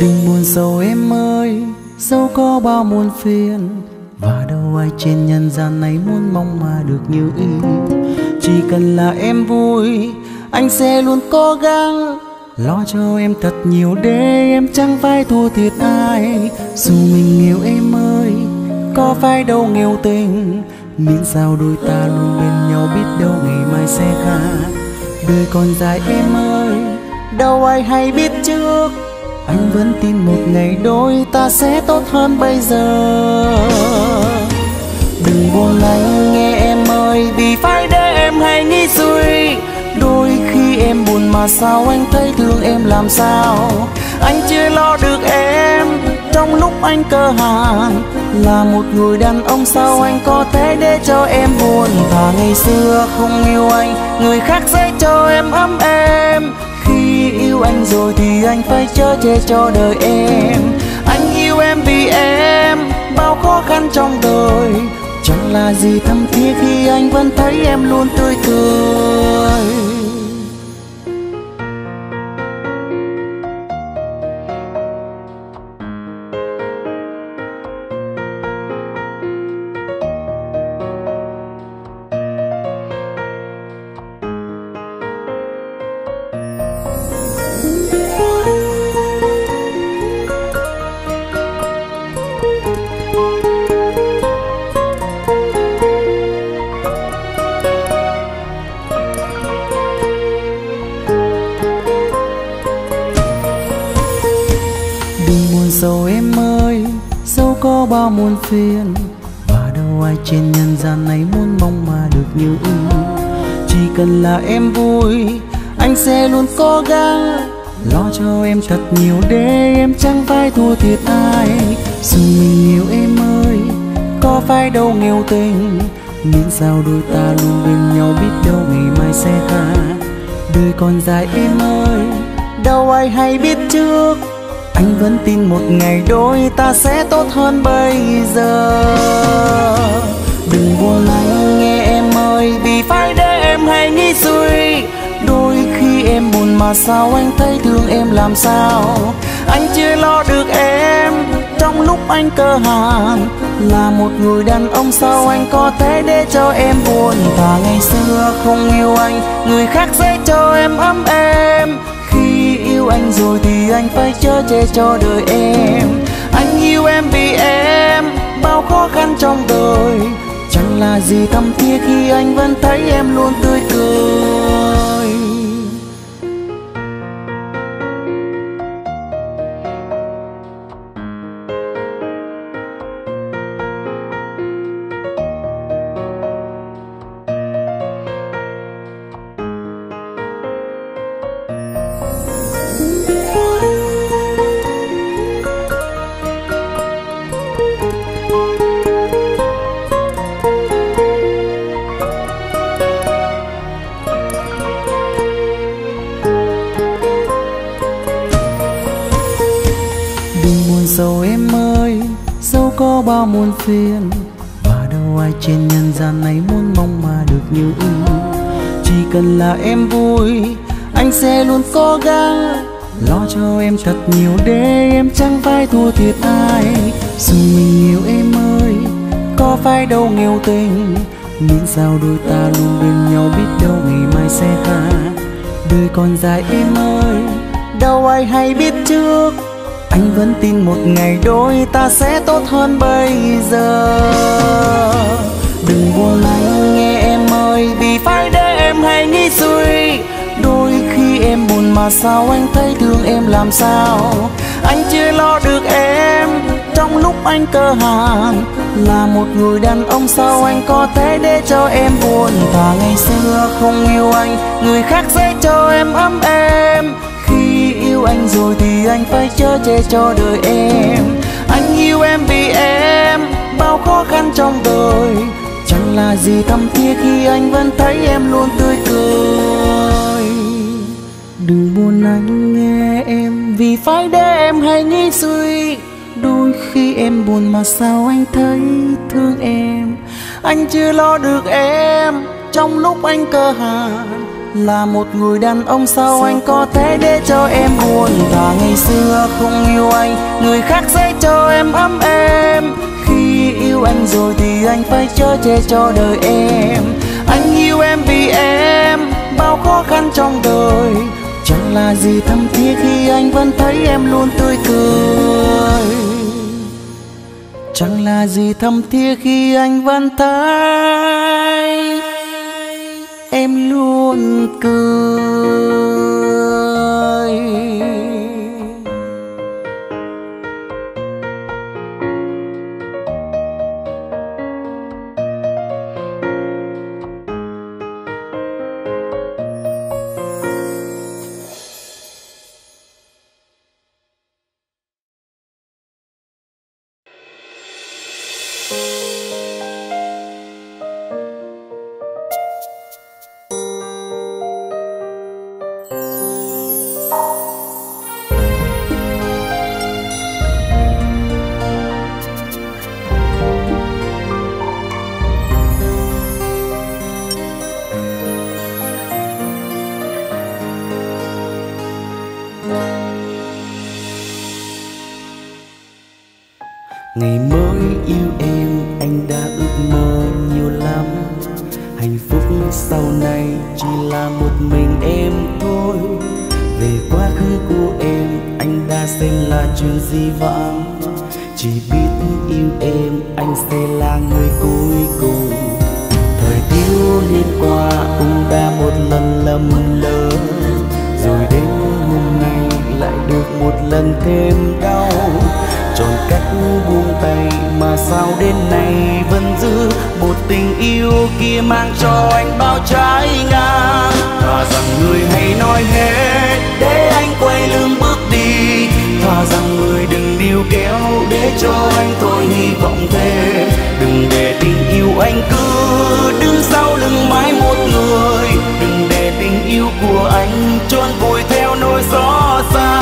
Đừng buồn sầu em ơi, dẫu có bao muôn phiền, và đâu ai trên nhân gian này muốn mong mà được như ý. Chỉ cần là em vui, anh sẽ luôn cố gắng lo cho em thật nhiều để em chẳng phải thua thiệt ai. Dù mình nghèo em ơi, có phải đâu nghèo tình, miễn sao đôi ta luôn bên nhau, biết đâu ngày mai sẽ khác. Đời còn dài em ơi, đâu ai hay biết trước, anh vẫn tin một ngày đôi ta sẽ tốt hơn bây giờ. Đừng buồn anh nghe em ơi, vì phải để em hay nghĩ suy. Đôi khi em buồn mà sao anh thấy thương em làm sao. Anh chưa lo được em trong lúc anh cơ hàn, là một người đàn ông sao anh có thể để cho em buồn. Và ngày xưa không yêu anh, người khác sẽ cho em ấm êm. Khi yêu anh rồi thì anh phải chở che cho đời em. Anh yêu em vì em bao khó khăn trong đời, chẳng là gì thâm thiết khi anh vẫn thấy em luôn tươi cười. Dẫu em ơi, dẫu có bao muôn phiền, và đâu ai trên nhân gian này muốn mong mà được như ý. Chỉ cần là em vui, anh sẽ luôn cố gắng lo cho em thật nhiều để em chẳng phải thua thiệt ai. Dù mình yêu em ơi, có phải đâu nghèo tình, miễn sao đôi ta luôn bên nhau, biết đâu ngày mai sẽ khác. Đời còn dài em ơi, đâu ai hay biết trước, anh vẫn tin một ngày đôi ta sẽ tốt hơn bây giờ. Đừng buồn anh nghe em ơi, vì phải để em hay nghĩ suy. Đôi khi em buồn mà sao anh thấy thương em làm sao. Anh chưa lo được em trong lúc anh cơ hàn, là một người đàn ông sao anh có thể để cho em buồn. Và ngày xưa không yêu anh, người khác sẽ cho em ấm êm. Khi yêu anh rồi thì anh phải chở che cho đời em. Anh yêu em vì em bao khó khăn trong đời, chẳng là gì thâm thiết khi anh vẫn thấy em luôn tươi cười. Dẫu em ơi, dẫu có bao muôn phiền, và đâu ai trên nhân gian này muốn mong mà được như ý. Chỉ cần là em vui, anh sẽ luôn cố gắng lo cho em thật nhiều để em chẳng phải thua thiệt ai. Dù mình yêu em ơi, có phải đâu nghèo tình, miễn sao đôi ta luôn bên nhau, biết đâu ngày mai sẽ khác. Đời còn dài em ơi, đâu ai hay biết trước, anh vẫn tin một ngày đôi ta sẽ tốt hơn bây giờ. Đừng buồn anh nghe em ơi, vì phải để em hay nghĩ suy. Đôi khi em buồn mà sao anh thấy thương em làm sao. Anh chưa lo được em trong lúc anh cơ hàn, là một người đàn ông sao anh có thể để cho em buồn. Và ngày xưa không yêu anh, người khác sẽ cho em ấm êm. Khi yêu anh rồi thì anh phải chở che cho đời em. Anh yêu em vì em bao khó khăn trong đời, chẳng là gì thâm thiết khi anh vẫn thấy em luôn tươi cười. Đừng buồn anh nghe em, vì phải để em hay nghĩ suy. Đôi khi em buồn mà sao anh thấy thương em. Anh chưa lo được em trong lúc anh cơ hàn, Là một người đàn ông sao anh có thể để cho em buồn? Thà ngày xưa không yêu anh, người khác sẽ cho em ấm êm. Khi yêu anh rồi thì anh phải chở che cho đời em. Anh yêu em vì em bao khó khăn trong đời. Chẳng là gì thâm thiết khi anh vẫn thấy em luôn tươi cười. Chẳng là gì thâm thiết khi anh vẫn thấy em luôn cười. Ngày mới yêu em, anh đã ước mơ nhiều lắm. Hạnh phúc sau này chỉ là một mình em thôi. Về quá khứ của em, anh đã xem là chuyện dĩ vãng. Chỉ biết yêu em, anh sẽ là người cuối cùng. Thời thiếu niên qua cũng đã một lần lầm lỡ, rồi đến hôm nay lại được một lần thêm đau. Chọn cách buông tay mà sao đến nay vẫn giữ một tình yêu kia mang cho anh bao trái ngang. Thà rằng người hãy nói hết để anh quay lưng bước đi. Thà rằng người đừng níu kéo để cho anh thôi hy vọng thêm. Đừng để tình yêu anh cứ đứng sau lưng mãi một người. Đừng để tình yêu của anh trốn vùi theo nỗi xót xa.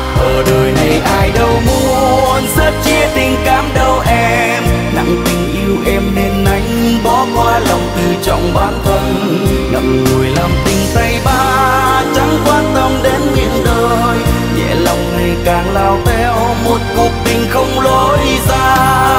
Ở đời này ai đâu muốn rất chia tình cảm đâu em. Nặng tình yêu em nên anh bỏ qua lòng tự trọng bản thân. Ngậm ngùi làm tình tay ba chẳng quan tâm đến miệng đời. Nhẹ lòng ngày càng lao theo một cuộc tình không lối ra.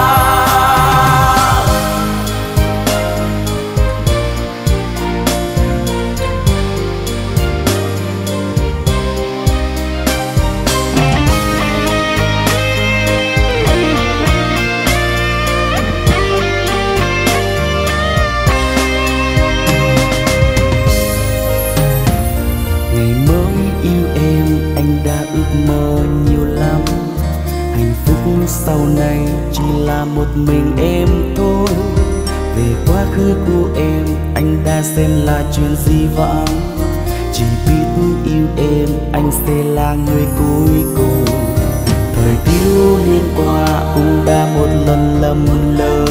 Sau này chỉ là một mình em thôi. Về quá khứ của em, anh đã xem là chuyện dĩ vãng. Chỉ biết yêu em, anh sẽ là người cuối cùng. Thời thiếu niên qua cũng đã một lần lầm lỡ,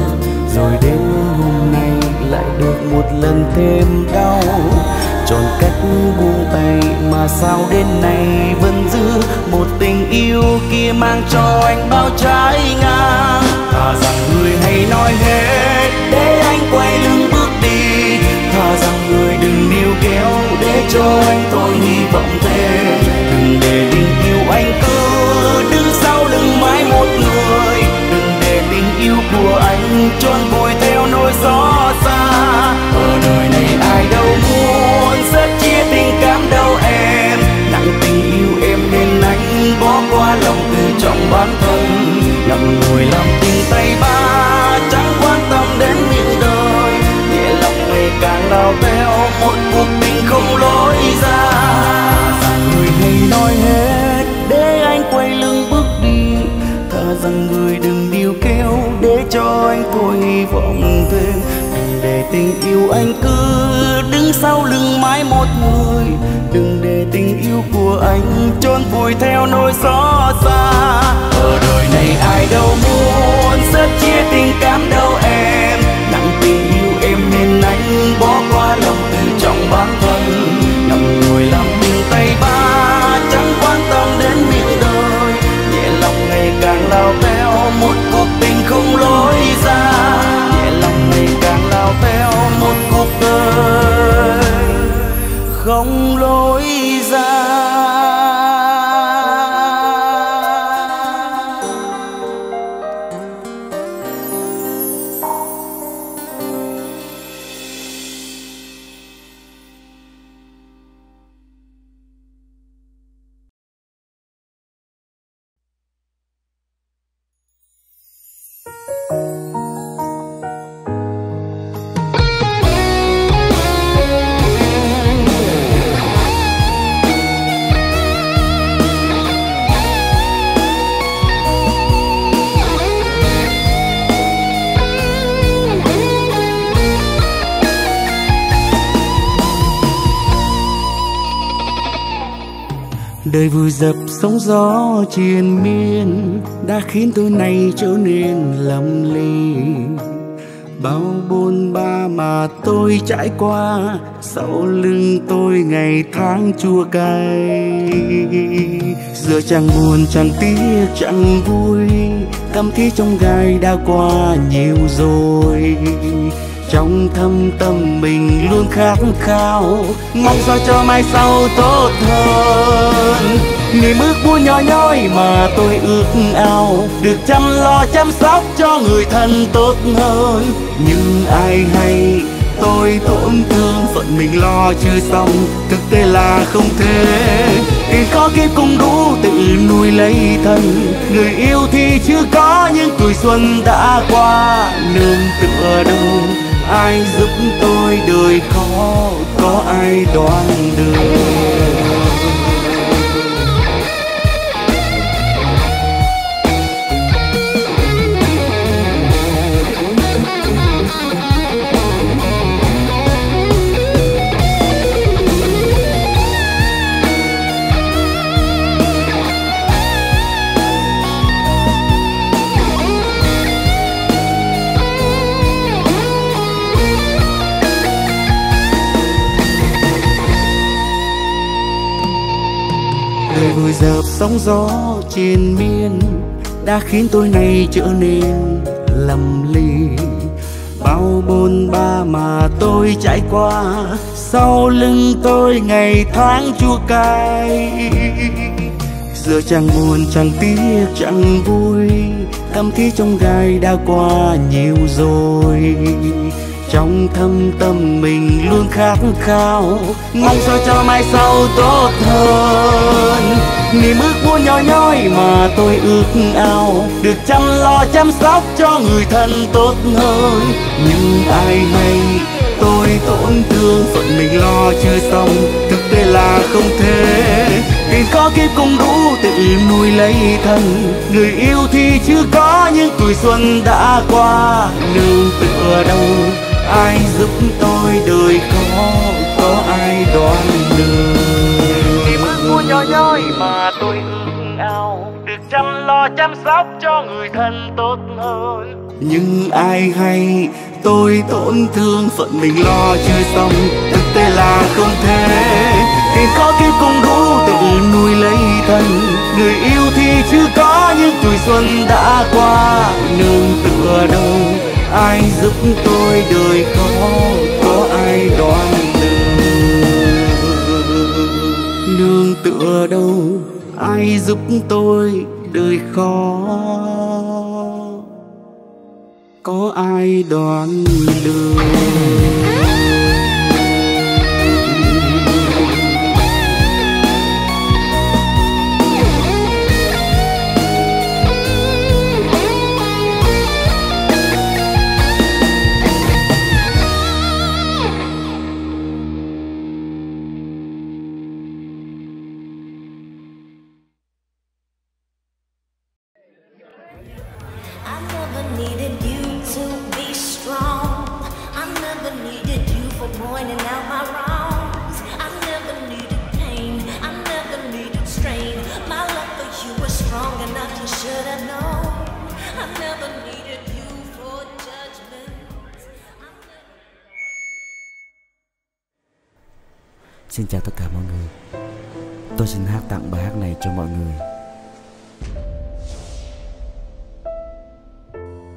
rồi đến hôm nay lại được một lần thêm đau. Chọn cách buông tay mà sao đến nay vẫn giữ một tình yêu kia mang cho anh bao trái ngang. Thà rằng người hãy nói hết để anh quay lưng bước đi. Thà rằng người đừng níu kéo để cho anh thôi hy vọng thêm. Đừng để tình yêu anh cứ đứng sau lưng mãi một người. Đừng để tình yêu của anh trốn vùi theo nỗi xót xa. Ở đời này ai đâu muốn rất chia tình cảm đâu em. Nặng tình yêu em nên anh bỏ qua lòng tự trọng bản thân. Ngậm ngùi làm tình tay ba chẳng quan tâm đến miệng đời. Nhẹ lòng ngày càng lao theo một cuộc tình không lối ra. Rằng người hãy nói hết để anh quay lưng bước đi. Thà rằng người đừng níu kéo để cho anh thôi hy vọng thêm. Đừng để tình yêu anh cứ đứng sau lưng mãi một người. Đừng để tình yêu của anh trốn vùi theo nỗi xót xa. Ở đời này ai đâu muốn rất chia tình cảm đâu em. Nặng tình yêu em nên anh bỏ qua lòng tự trọng bản thân. Ngậm ngùi làm tình tay ba chẳng quan tâm đến miệng đời. Nhẹ lòng ngày càng lao theo một cuộc tình không lối ra. Nhẹ lòng ngày càng lao theo một cuộc đời lòng lối ra. Đời vùi dập sóng gió triền miên đã khiến tôi này trở nên lầm lì. Bao bôn ba mà tôi trải qua, sau lưng tôi ngày tháng chua cay. Giờ chẳng buồn chẳng tiếc chẳng vui, căm thiết trong gai đã qua nhiều rồi. Trong thâm tâm mình luôn khát khao, mong sao cho mai sau tốt hơn. Niềm ước muốn nhỏ nhói mà tôi ước ao, được chăm lo chăm sóc cho người thân tốt hơn. Nhưng ai hay tôi tổn thương, phận mình lo chưa xong, thực tế là không thể. Tiền khó kiếp cũng đủ tự nuôi lấy thân, người yêu thì chưa có nhưng tuổi xuân đã qua. Nương tựa đâu ai giúp tôi đời khó, có ai đoán được. Vùi dập sóng gió triền miên đã khiến tôi này trở nên lầm lì. Bao bôn ba mà tôi trải qua, sau lưng tôi ngày tháng chua cay. Giờ chẳng buồn chẳng tiếc chẳng vui, căm thiết trong gai đã qua nhiều rồi. Trong thâm tâm mình luôn khát khao, mong sao cho mai sau tốt hơn. Niềm ước muốn nhỏ nhói mà tôi ước ao, được chăm lo chăm sóc cho người thân tốt hơn. Nhưng ai hay tôi tổn thương, phận mình lo chưa xong, thực tế là không thể. Tiền có kiếp cũng đủ tự nuôi lấy thân, người yêu thì chưa có nhưng tuổi xuân đã qua. Nương tựa đâu ai giúp tôi đời khó, có ai đoán được. Niềm ước muốn nhỏ nhói mà tôi ước ao, được chăm lo chăm sóc cho người thân tốt hơn. Nhưng ai hay tôi tổn thương, phận mình lo chưa xong, thực tế là không thể. Tiền có kiếp cũng đủ tự nuôi lấy thân, người yêu thì chưa có nhưng tuổi xuân đã qua. Nương tựa đâu ai giúp tôi đời khó, có ai đoán được. Nương tựa đâu ai giúp tôi đời khó, có ai đoán được. Xin chào tất cả mọi người. Tôi xin hát tặng bài hát này cho mọi người.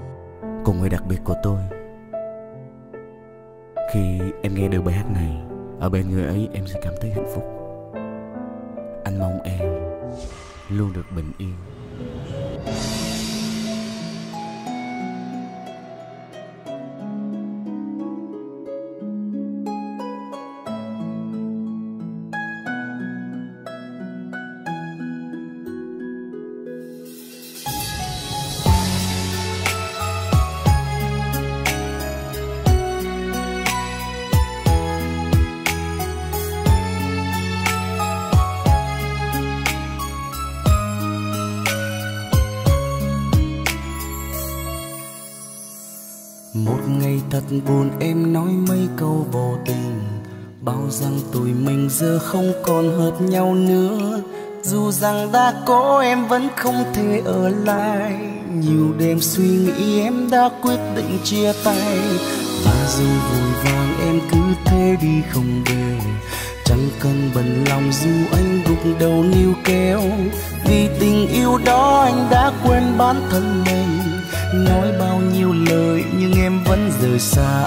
Cùng người đặc biệt của tôi. Khi em nghe được bài hát này, Ở bên người ấy em sẽ cảm thấy hạnh phúc. Anh mong em luôn được bình yên. Một ngày thật buồn em nói mấy câu vô tình, bảo rằng tụi mình giờ không còn hợp nhau nữa. Dù rằng đã có em vẫn không thể ở lại, nhiều đêm suy nghĩ em đã quyết định chia tay. Và rồi vội vàng em cứ thế đi không về, chẳng cần bận lòng dù anh gục đầu níu kéo. Vì tình yêu đó anh đã quên bản thân mình, nói bao nhiêu lời nhưng em vẫn rời xa.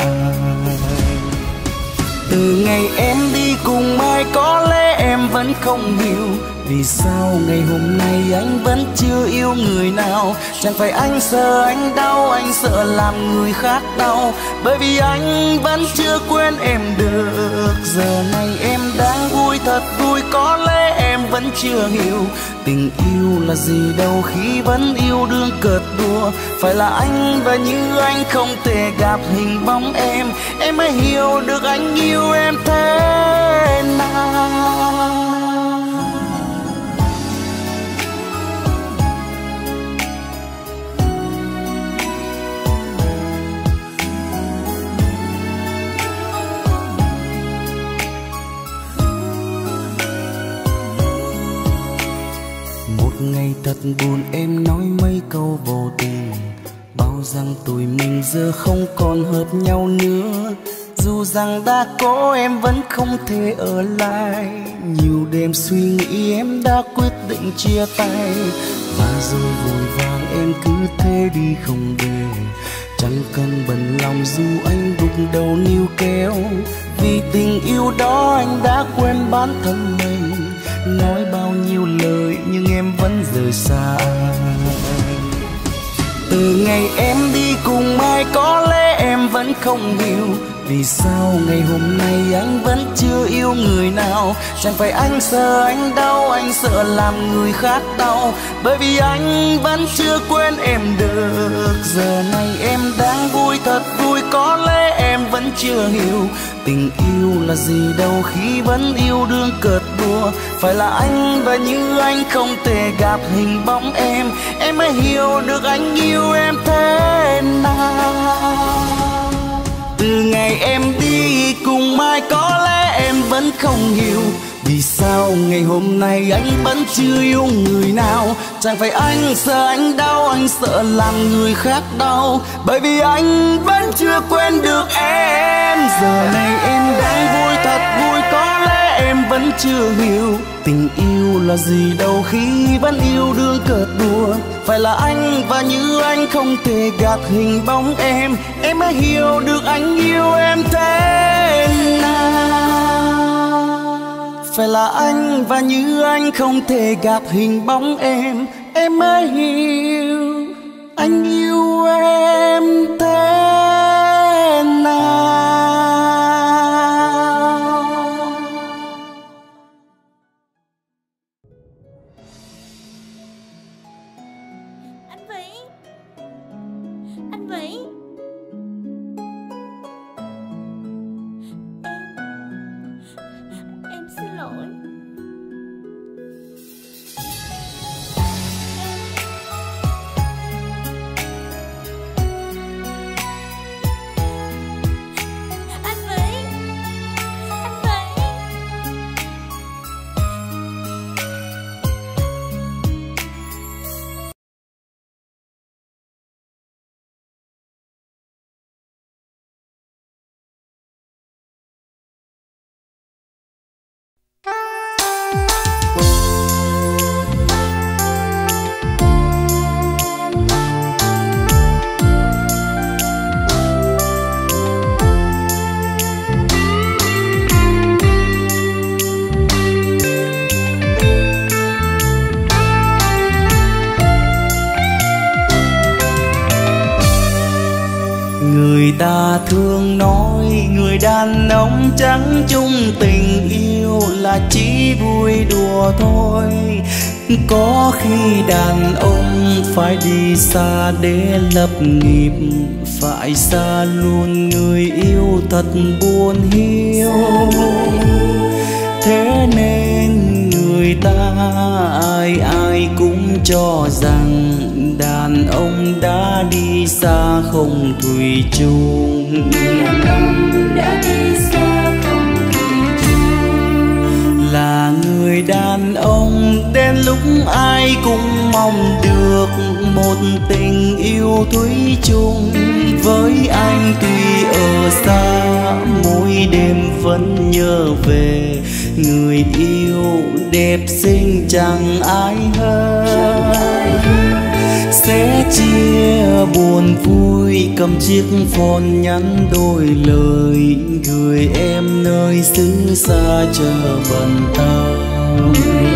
Từ ngày em đi cùng ai có lẽ em vẫn không hiểu, vì sao ngày hôm nay anh vẫn chưa yêu người nào. Chẳng phải anh sợ anh đau, anh sợ làm người khác đau, bởi vì anh vẫn chưa quên em được. Giờ này em đang vui thật vui, có lẽ em vẫn chưa hiểu tình yêu là gì đâu khi vẫn yêu đương cợt đùa. Phải là anh và như anh không thể gặp hình bóng em mới hiểu được anh yêu em thế nào. Ngày thật buồn em nói mấy câu vô tình, bảo rằng tụi mình giờ không còn hợp nhau nữa. Dù rằng đã có em vẫn không thể ở lại, nhiều đêm suy nghĩ em đã quyết định chia tay. Và rồi vội vàng em cứ thế đi không về, chẳng cần bận lòng dù anh gục đầu níu kéo. Vì tình yêu đó anh đã quên bản thân mình, nói bao nhiêu lời nhưng em vẫn rời xa. Từ ngày em đi cùng ai có lẽ em vẫn không hiểu, vì sao ngày hôm nay anh vẫn chưa yêu người nào. Chẳng phải anh sợ anh đau, anh sợ làm người khác đau, bởi vì anh vẫn chưa quên em được. Giờ này em đang vui thật vui, có lẽ em vẫn chưa hiểu tình yêu là gì đâu khi vẫn yêu đương cợt đùa. Phải là anh và như anh không thể gặp hình bóng em mới hiểu được anh yêu em thế nào. Từ ngày em đi cùng ai có lẽ em vẫn không hiểu, vì sao ngày hôm nay anh vẫn chưa yêu người nào. Chẳng phải anh sợ anh đau, anh sợ làm người khác đau, bởi vì anh vẫn chưa quên được em. Giờ này em đang vui thật vui, có lẽ em vẫn chưa hiểu tình yêu là gì đâu khi vẫn yêu đương cợt đùa. Phải là anh và như anh không thể gạt hình bóng em mới hiểu được anh yêu em thế nào. Phải là anh và như anh không thể gạt hình bóng em mới hiểu anh yêu em thế nào. Anh Vĩ, em xin lỗi. ta thường nói người đàn ông chẳng chung tình yêu là chỉ vui đùa thôi. Có khi đàn ông phải đi xa để lập nghiệp, phải xa luôn người yêu thật buồn hiu. Thế nên người ta ai ai cũng cho rằng đàn ông đã đi xa không thủy chung. Đàn ông đã đi xa không thủy chung. Là người đàn ông đến lúc ai cũng mong được một tình yêu thủy chung. Với anh tuy ở xa, mỗi đêm vẫn nhớ về người yêu đẹp xinh chẳng ai hơn. Sẽ chia buồn vui, cầm chiếc phone nhắn đôi lời gửi em nơi xứ xa chờ bận tâm.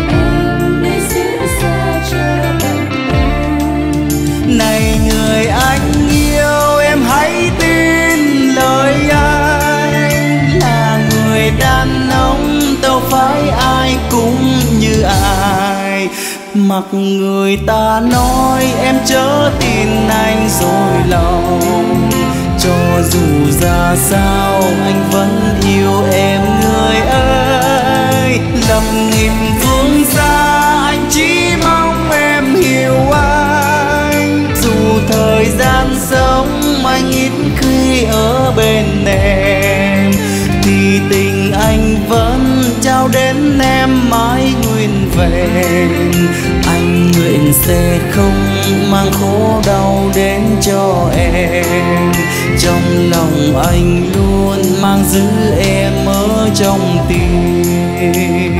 Này người anh yêu, em hãy tin lời anh. Là người đàn ông đâu phải ai cũng như ai. Mặc người ta nói em chớ tin anh rồi lòng. Cho dù ra sao anh vẫn yêu em người ơi. Lầm nghìn phương xa anh chỉ mong em hiểu anh. Dù thời gian sống anh ít khi ở bên em, thì tình anh vẫn trao đến em mãi nguyên vẹn. Anh nguyện sẽ không mang khổ đau đến cho em. Trong lòng anh luôn mang giữ em ở trong tim.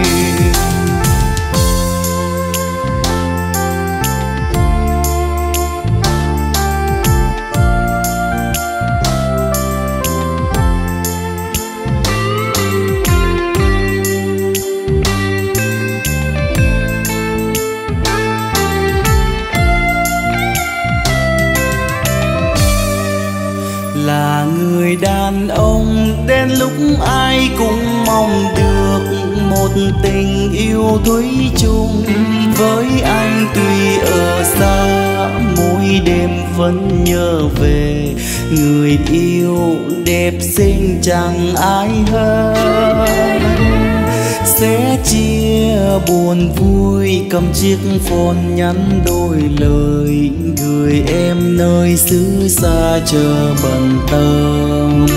Là người đàn ông đến lúc ai cũng mong được một tình yêu thủy chung. Với anh tuy ở xa, mỗi đêm vẫn nhớ về người yêu đẹp xinh chẳng ai hơn. Sẽ chia buồn vui, cầm chiếc phone nhắn đôi lời gửi em nơi xứ xa chờ bận tâm.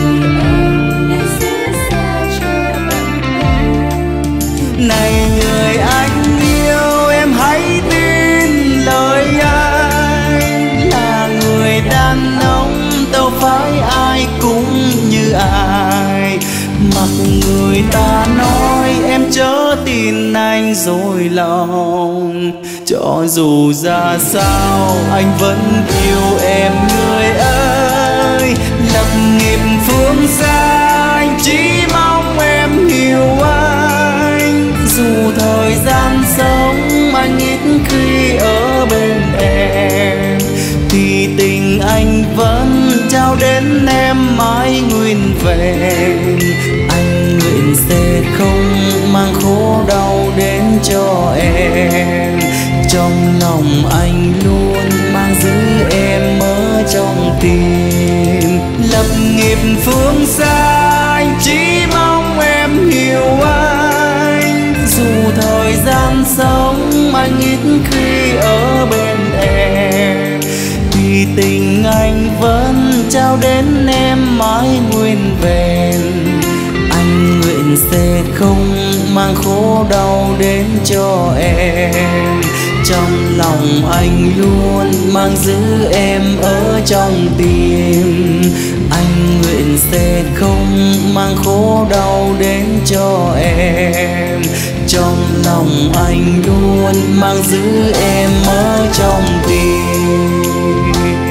Này người anh yêu, em hãy tin lời anh. Là người đàn ông đâu phải ai cũng như ai. Mặc người ta nói em chớ tin anh dối lòng. Cho dù ra sao anh vẫn yêu em người ơi. Lập nghiệp phương xa anh chỉ mong em hiểu anh. Dù thời gian sống anh ít khi ở bên em, thì tình anh vẫn trao đến em mãi nguyên vẹn. Anh nguyện sẽ không mang khổ đau đến cho em. Trong lòng anh luôn mang giữ em ở trong tim. Lập nghiệp phương xa anh chỉ mong em hiểu anh. Dù thời gian sống anh ít khi ở bên em, thì tình anh vẫn trao đến em mãi nguyên vẹn. Anh nguyện sẽ không mang khổ đau đến cho em. Trong lòng anh luôn mang giữ em ở trong tim. Anh nguyện sẽ không mang khổ đau đến cho em. Trong lòng anh luôn mang giữ em ở trong tim.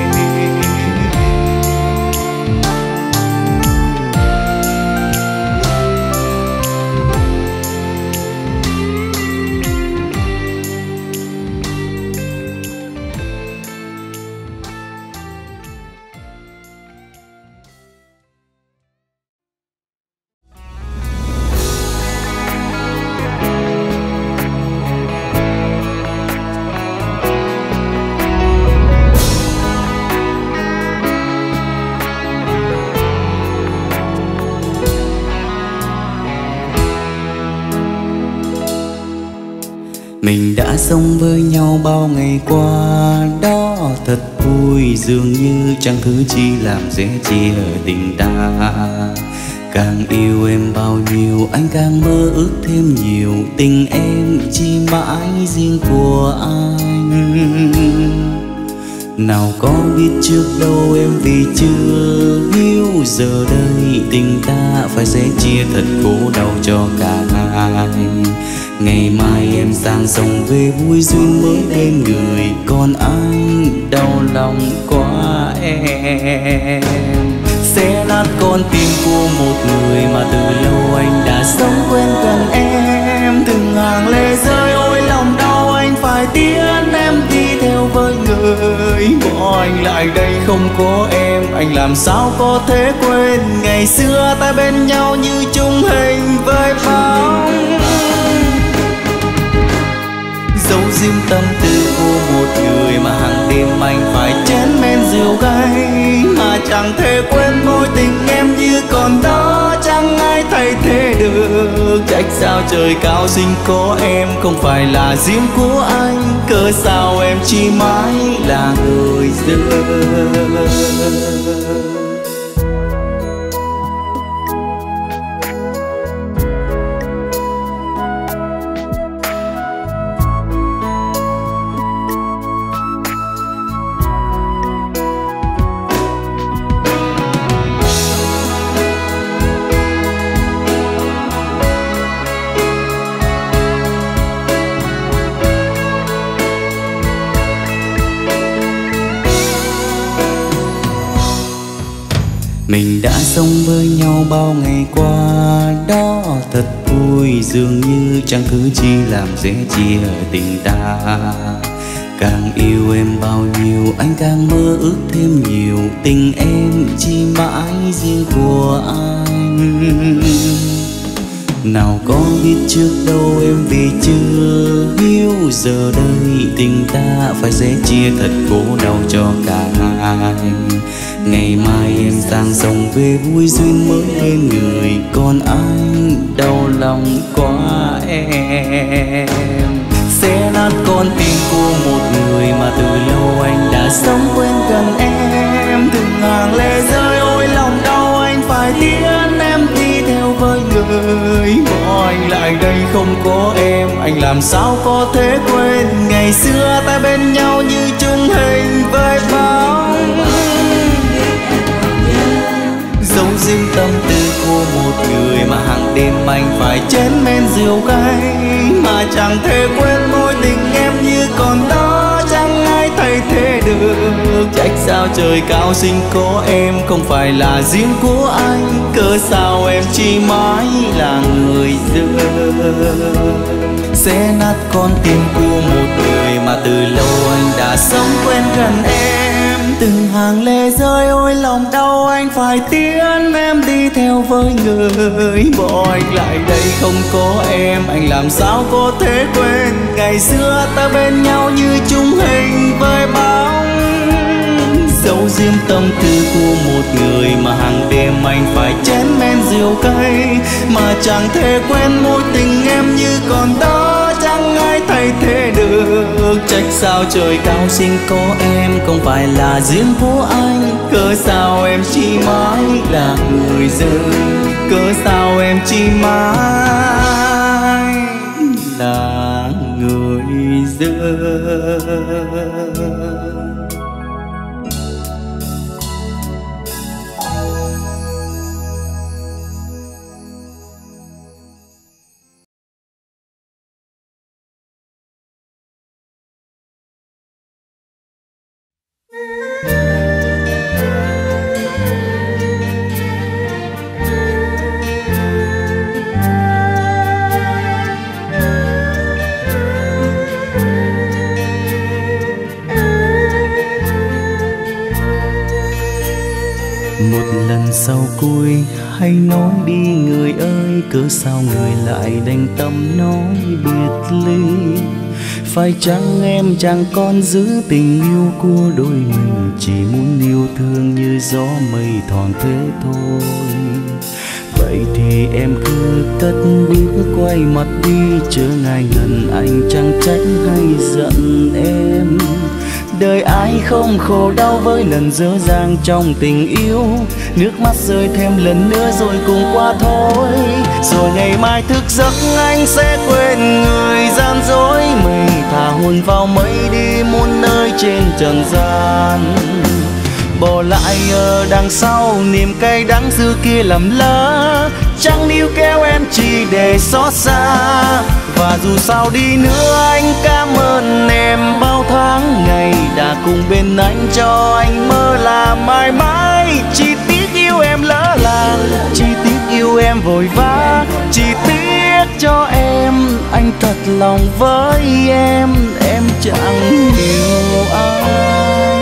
Mình đã sống với nhau bao ngày qua, đó thật vui, dường như chẳng thứ chi làm dễ chia tình ta. Càng yêu em bao nhiêu, anh càng mơ ước thêm nhiều, tình em chỉ mãi riêng của anh. Nào có biết trước đâu em vì chưa yêu, giờ đây tình ta phải sẽ chia thật khổ đau cho cả hai. Ngày mai em sang sông về vui duyên mới bên người, còn anh đau lòng quá em. Sẽ nát con tim của một người mà từ lâu anh đã sống quen gần em. Từng hàng lệ rơi ôi lòng đau, anh phải tiến em đi theo với người. Bỏ anh lại đây không có em, anh làm sao có thể quên ngày xưa ta bên nhau như chung hình với bóng. Giấu riêng tâm tư của một người mà hàng đêm anh phải chén men rượu gay, mà chẳng thể quên mối tình em như còn đó, chẳng ai thay thế được. Trách sao trời cao sinh có em không phải là riêng của anh, cớ sao em chỉ mãi là người dưng. Mình đã sống với nhau bao ngày qua, đó thật vui, dường như chẳng thứ chi làm dễ chia tình ta. Càng yêu em bao nhiêu, anh càng mơ ước thêm nhiều, tình em chỉ mãi riêng của anh. Nào có biết trước đâu em vì chưa yêu, giờ đây tình ta phải sẽ chia thật khổ đau cho cả hai. Ngày mai em sang sông về vui duyên mới bên người, còn anh đau lòng quá em. Sẽ nát con tim của một người mà từ lâu anh đã sống quen gần em. Từng hàng lệ rơi ôi lòng đau, anh phải tiến em đi theo với người. Bỏ anh lại đây không có em, anh làm sao có thể quên ngày xưa ta bên nhau như chung hình với bóng. Giấu riêng tâm tư của một người mà hàng đêm anh phải chén men rượu gay, mà chẳng thể quên mối tình em như còn đó, chẳng ai thay thế được. Trách sao trời cao sinh có em không phải là riêng của anh, cớ sao em chỉ mãi là người dưng. Sẽ nát con tim của một người mà từ lâu anh đã sống quen gần em. Từng hàng lệ rơi ôi lòng đau, anh phải tiến em đi theo với người. Bỏ anh lại đây không có em, anh làm sao có thể quên ngày xưa ta bên nhau như chung hình với bóng. Giấu riêng tâm tư của một người mà hàng đêm anh phải chén men rượu cay, mà chẳng thể quên mối tình em như còn đó, chẳng ai thay thế được. Trách sao trời cao sinh có em không phải là riêng của anh, cớ sao em chỉ mãi là người dưng, cớ sao em chỉ mãi là người dưng. Một lần sau cuối hãy nói đi người ơi, cớ sao người lại đành tâm nói biệt ly. Phải chăng em chẳng còn giữ tình yêu của đôi mình, chỉ muốn yêu thương như gió mây thoảng thế thôi. Vậy thì em cứ cất bước quay mặt đi, chớ ngại ngần anh chẳng trách hay giận em. Đời ai không khổ đau với lần dở dang trong tình yêu, nước mắt rơi thêm lần nữa rồi cùng qua thôi. Rồi ngày mai thức giấc anh sẽ quên người gian dối mình, thả hồn vào mây đi muôn nơi trên trần gian. Bỏ lại ở đằng sau niềm cay đắng xưa kia lầm lỡ, chẳng níu kéo em chỉ để xót xa. Và dù sao đi nữa anh cảm ơn em bao tháng ngày đã cùng bên anh, cho anh mơ là mãi mãi. Chỉ tiếc yêu em lỡ làng, chỉ tiếc yêu em vội vã, chỉ tiếc cho em anh thật lòng với em chẳng hiểu ai.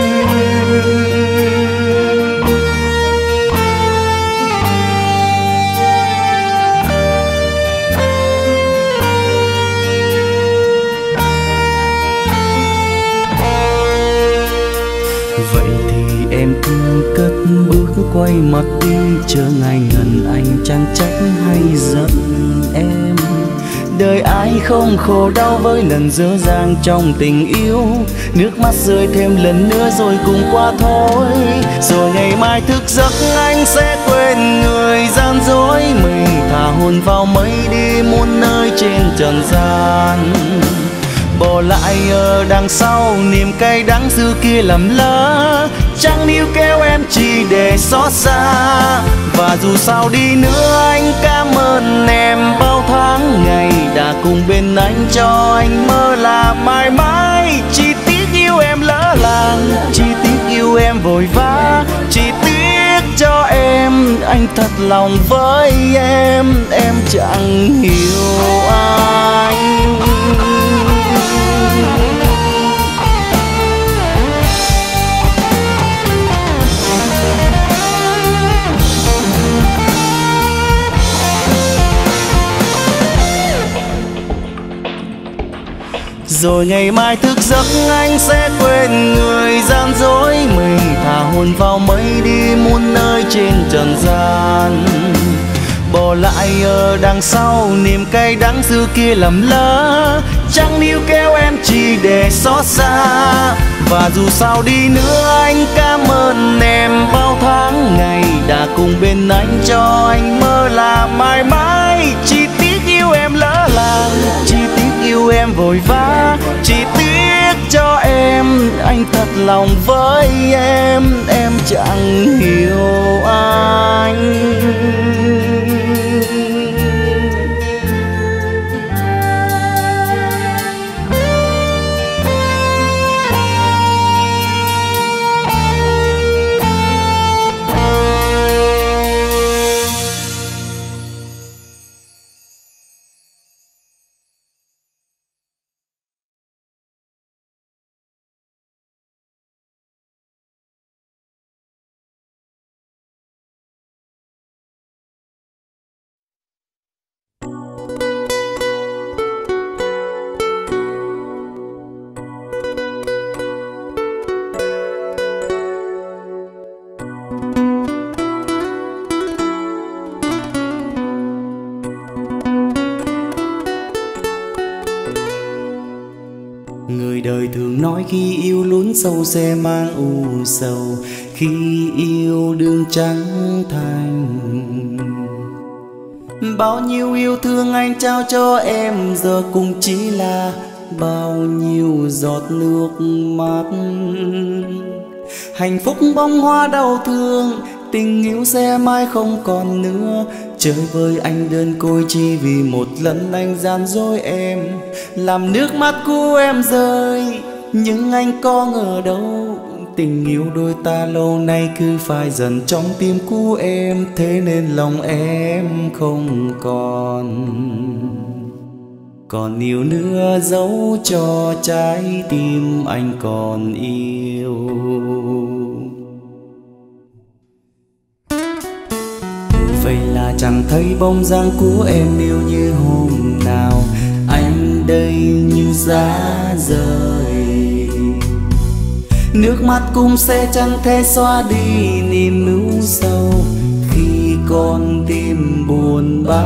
Vậy thì em cứ cất bước quay mặt đi, chớ ngại ngần anh chẳng trách hay giận em. Đời ai không khổ đau với lần dở dang trong tình yêu, nước mắt rơi thêm lần nữa rồi cùng qua thôi. Rồi ngày mai thức giấc anh sẽ quên người gian dối mình, thả hồn vào mây đi muôn nơi trên trần gian. Bỏ lại ở đằng sau niềm cay đắng xưa kia lầm lỡ, chẳng níu kéo em chỉ để xót xa. Và dù sao đi nữa anh cảm ơn em bao tháng ngày đã cùng bên anh, cho anh mơ là mãi mãi. Chỉ tiếc yêu em lỡ làng, chỉ tiếc yêu em vội vã, chỉ tiếc cho em anh thật lòng với em chẳng hiểu anh. Rồi ngày mai thức giấc anh sẽ quên người gian dối mình, thả hồn vào mây đi muôn nơi trên trần gian. Bỏ lại ở đằng sau niềm cay đắng xưa kia lầm lỡ, chẳng níu kéo em chỉ để xót xa. Và dù sao đi nữa anh cảm ơn em bao tháng ngày đã cùng bên anh, cho anh mơ là mãi mãi. Chỉ tiếc yêu em lỡ làng, chỉ tiếc yêu em vội vã, chỉ tiếc cho em anh thật lòng với em chẳng hiểu anh. Người đời thường nói khi yêu lún sâu sẽ mang u sầu, khi yêu đương trắng thành. Bao nhiêu yêu thương anh trao cho em giờ cũng chỉ là bao nhiêu giọt nước mắt. Hạnh phúc bông hoa đau thương, tình yêu sẽ mãi không còn nữa. Chơi với anh đơn côi chỉ vì một lần anh gian dối em, làm nước mắt của em rơi. Nhưng anh có ngờ đâu, tình yêu đôi ta lâu nay cứ phai dần trong tim của em. Thế nên lòng em không còn yêu nữa, dẫu cho trái tim anh còn yêu. Vậy là chẳng thấy bóng dáng của em yêu như hôm nào, anh đây như giá rời. Nước mắt cũng sẽ chẳng thể xóa đi niềm ưu sầu, khi con tim buồn buồn bã.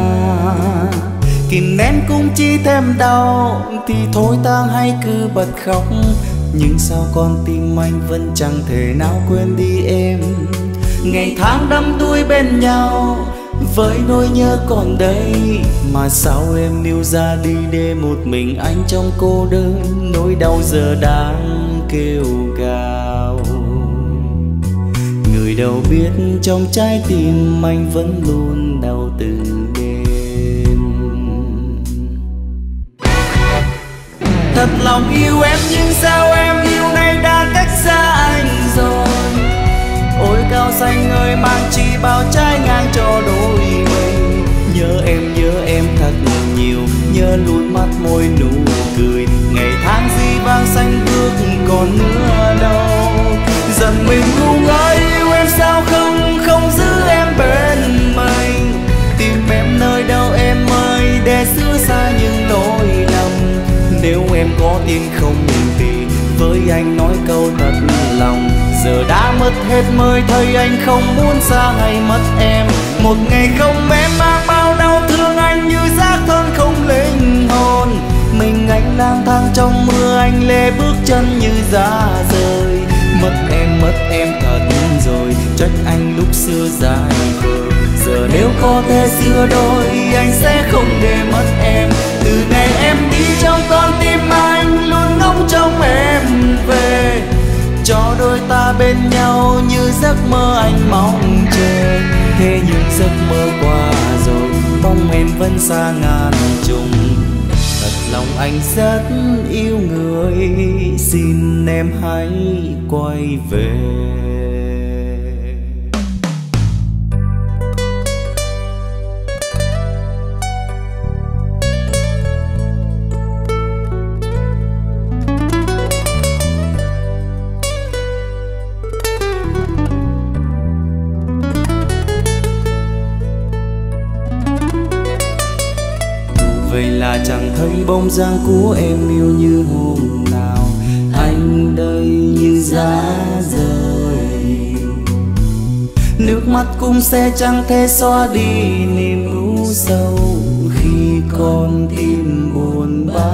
Kìm nén cũng chỉ thêm đau, thì thôi ta hãy cứ bật khóc. Nhưng sao con tim anh vẫn chẳng thể nào quên đi em. Ngày tháng đắm đuối bên nhau, với nỗi nhớ còn đây. Mà sao em níu ra đi để một mình anh trong cô đơn. Nỗi đau giờ đang kêu gào. Người đâu biết trong trái tim anh vẫn luôn đau từng đêm. Thật lòng yêu em nhưng sao em yêu nay đã cách xa anh rồi. Ôi cao xanh ơi mang chi bao trái ngang cho đôi mình. Nhớ em thật nhiều, nhớ luôn mắt môi nụ cười. Ngày tháng di vang xanh bước còn nữa đâu. Dần mình ngu ngơ yêu em sao không giữ em bên mình. Tìm em nơi đâu em ơi để xưa xa những lỗi lầm. Nếu em có tin không thì với anh nói câu thật lòng. Giờ đã mất hết mới thấy anh không muốn xa hay mất em. Một ngày không em mang bao đau thương anh như xác thân không linh hồn. Mình anh lang thang trong mưa anh lê bước chân như giá rời. Mất em thật rồi, trách anh lúc xưa dài vời. Giờ nếu có thể xưa đôi anh sẽ không để mất em. Từ ngày em đi trong con tim anh luôn ngóng trông em về. Cho đôi ta bên nhau như giấc mơ anh mong chờ. Thế nhưng giấc mơ qua rồi, bóng em vẫn xa ngàn trùng. Thật lòng anh rất yêu người, xin em hãy quay về. Vậy là chẳng thấy bóng dáng của em yêu như hôm nào. Anh đây như giá rời, nước mắt cũng sẽ chẳng thể xóa đi niềm u sầu. Khi con tim buồn bã,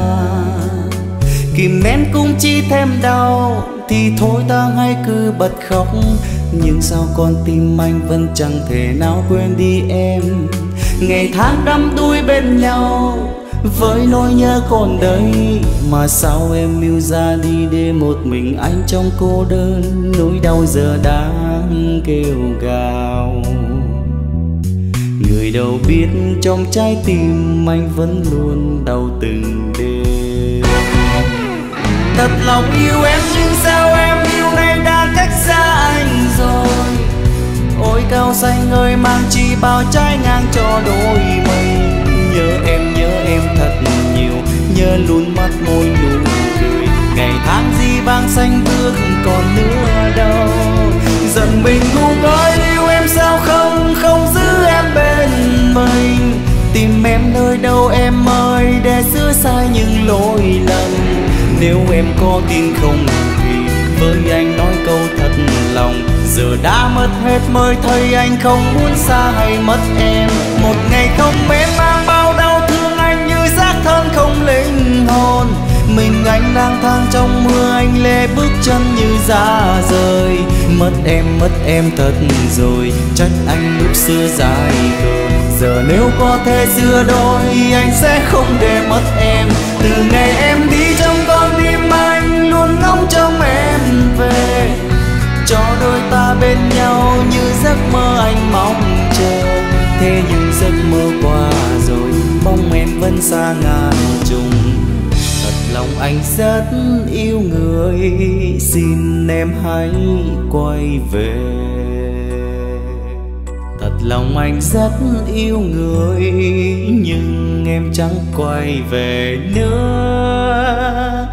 kìm nén cũng chỉ thêm đau, thì thôi ta hãy cứ bật khóc. Nhưng sao con tim anh vẫn chẳng thể nào quên đi em. Ngày tháng đắm đuối bên nhau, với nỗi nhớ còn đây. Mà sao em yêu ra đi để một mình anh trong cô đơn. Nỗi đau giờ đang kêu gào. Người đâu biết trong trái tim anh vẫn luôn đau từng đêm. Thật lòng yêu em nhưng sao em yêu nay đã cách xa anh rồi. Ôi cao xanh ơi mang chi bao trái ngang cho đôi mình. Nhớ em thật nhiều, nhớ luôn mắt môi nụ cười. Ngày tháng di vang xanh bước còn nữa đâu. Giận mình ngu ngơ yêu em sao không giữ em bên mình. Tìm em nơi đâu em ơi để sửa sai những lỗi lầm. Nếu em có tin không thì với anh nói câu thật lòng. Giờ đã mất hết mới thấy anh không muốn xa hay mất em. Một ngày không em mang bao đau thương anh như xác thân không linh hồn. Mình anh lang thang trong mưa anh lê bước chân như giá rời. Mất em thật rồi, trách anh lúc xưa dài vời. Giờ nếu có thể xưa đôi anh sẽ không để mất em. Từ ngày em đi trong con tim anh luôn ngóng trông em về. Cho đôi ta bên nhau như giấc mơ anh mong chờ. Thế nhưng giấc mơ qua rồi, bóng em vẫn xa ngàn trùng. Thật lòng anh rất yêu người, xin em hãy quay về. Thật lòng anh rất yêu người, nhưng em chẳng quay về nữa.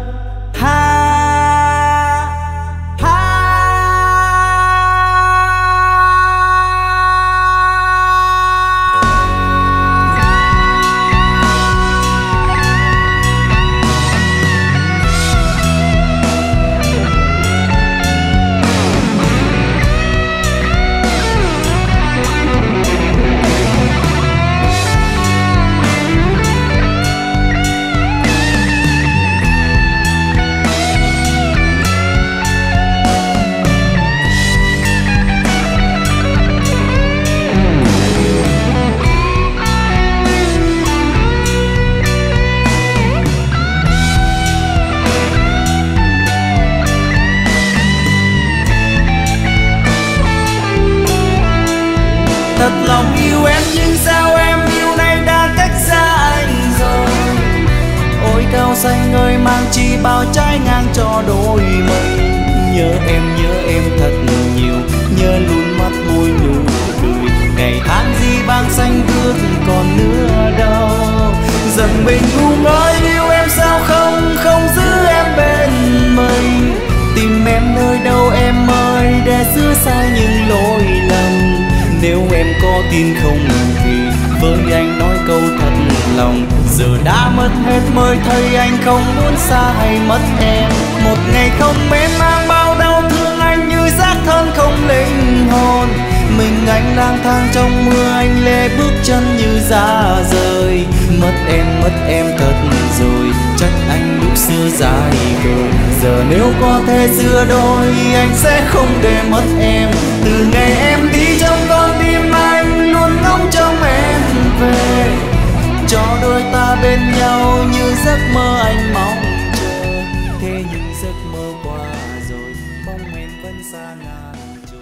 vàng chỉ bao trái ngang cho đôi mình. Nhớ em thật nhiều, nhớ luôn mắt môi nụ cười. Ngày tháng gì băng xanh ướt còn nữa đâu. Giận mình ngu ngơ yêu em sao không giữ em bên mình. Tìm em nơi đâu em ơi, để xưa sai những lỗi lầm. Nếu em có tin không thì với anh nói câu thật lòng. Giờ đã mất hết mới thấy anh không muốn xa hay mất em. Một ngày không bên mang bao đau thương anh như xác thân không linh hồn. Mình anh lang thang trong mưa, anh lê bước chân như giá rời. Mất em thật rồi, trách anh lúc xưa dài rồi. Giờ nếu có thể xưa đôi, anh sẽ không để mất em. Từ ngày em đi trong con tim anh luôn ngóng trông em về. Cho đôi ta bên nhau như giấc mơ anh mong chờ. Thế nhưng giấc mơ qua rồi, mong em vẫn xa ngàn trùng.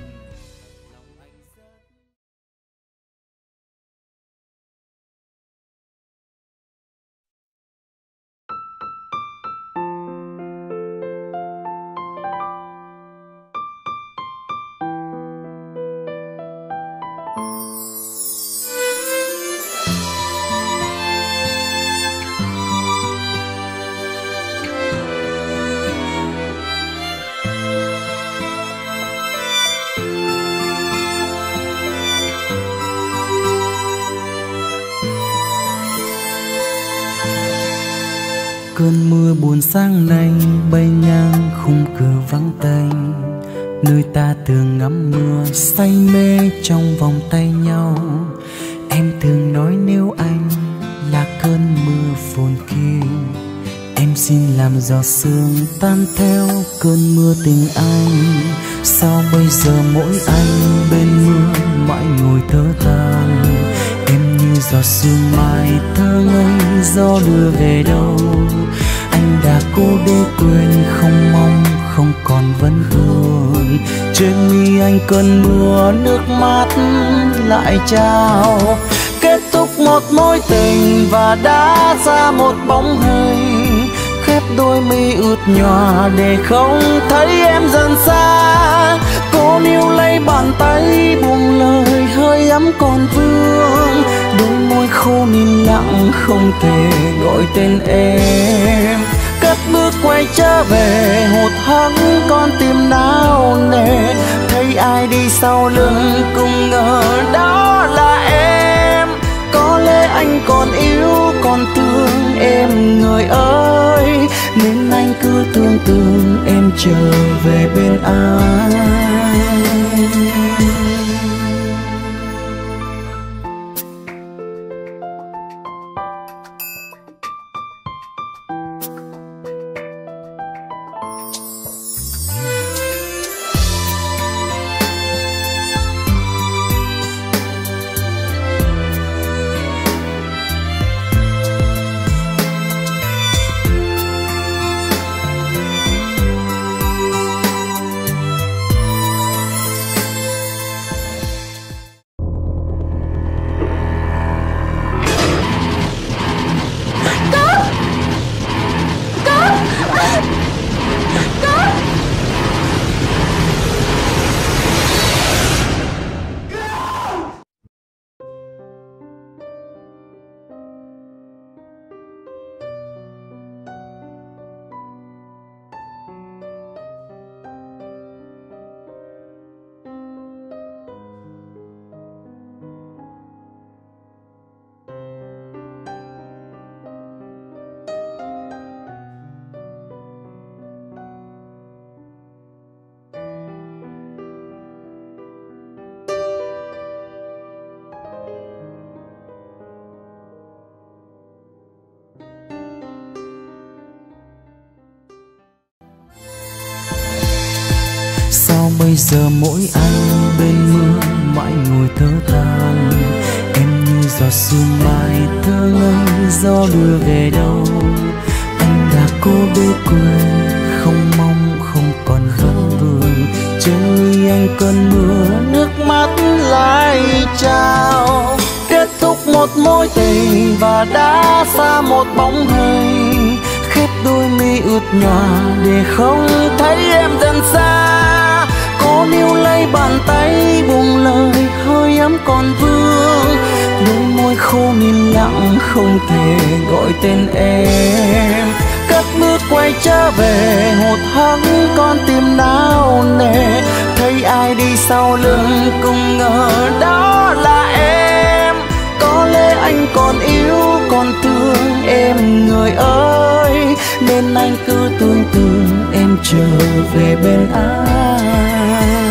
Cơn mưa buồn sáng nay bay ngang khung cửa vắng tênh, nơi ta thường ngắm mưa say mê trong vòng tay nhau. Em thường nói nếu anh là cơn mưa phồn kia, em xin làm giọt sương tan theo cơn mưa tình anh. Sao bây giờ mỗi anh bên mưa mãi ngồi thở than, em như giọt sương mai thơ ngây gió đưa về đâu. Anh đã cố để quên không mong không còn vấn thương. Trên mi anh cơn mưa nước mắt lại trao. Kết thúc một mối tình và đã ra một bóng hình. Khép đôi mi ướt nhòa để không thấy em dần xa. Cô níu lấy bàn tay buông lời hơi ấm còn vương. Đôi môi khô nín lặng không thể gọi tên em. Cất bước quay trở về hụt hẫng con tim nao nề. Thấy ai đi sau lưng cũng ngờ đó là em. Có lẽ anh còn yêu còn thương em người ơi, nên anh cứ thương tưởng em trở về bên anh. Sao bây giờ mỗi anh bên mưa mãi ngồi thở than, em như giọt sương mai thơ ngây gió đưa về đâu. Anh đã cố để quên không mong không còn vấn vương. Trên mi anh cơn mưa nước mắt lại trao. Kết thúc một mối tình và đã xa một bóng hình. Khép đôi mi ướt nhòa để không thấy em dần xa. Có níu lấy bàn tay buông lời hơi ấm còn vương, đôi môi khô nín lặng không thể gọi tên em. Cất bước quay trở về hụt hẫng con tim nao nề, thấy ai đi sau lưng cũng ngờ đó là em. Có lẽ anh còn yêu còn thương em người ơi, nên anh cứ tưởng tượng em trở về bên ai.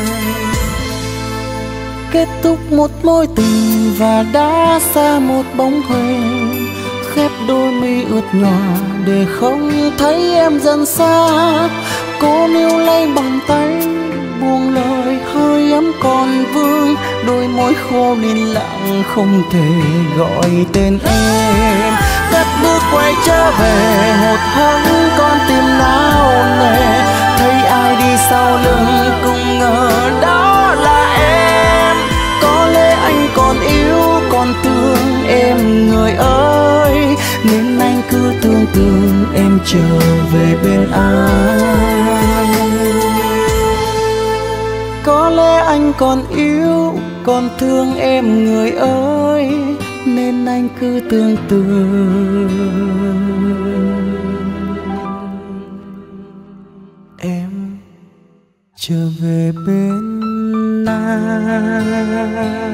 Kết thúc một mối tình và đã xa một bóng huê, khép đôi mi ướt nhòa để không thấy em dần xa. Cố níu lấy bàn tay buông lời hơi ấm còn vương, đôi môi khô nín lặng không thể gọi tên em. Cất bước quay trở về hụt hẫng con tim nao nề, thấy ai đi sau lưng cũng ngờ đó là em. Có lẽ anh còn yêu còn thương em người ơi, nên anh cứ tưởng tượng em trở về bên ai. Có lẽ anh còn yêu còn thương em người ơi, nên anh cứ tưởng tượng em trở về bên ai.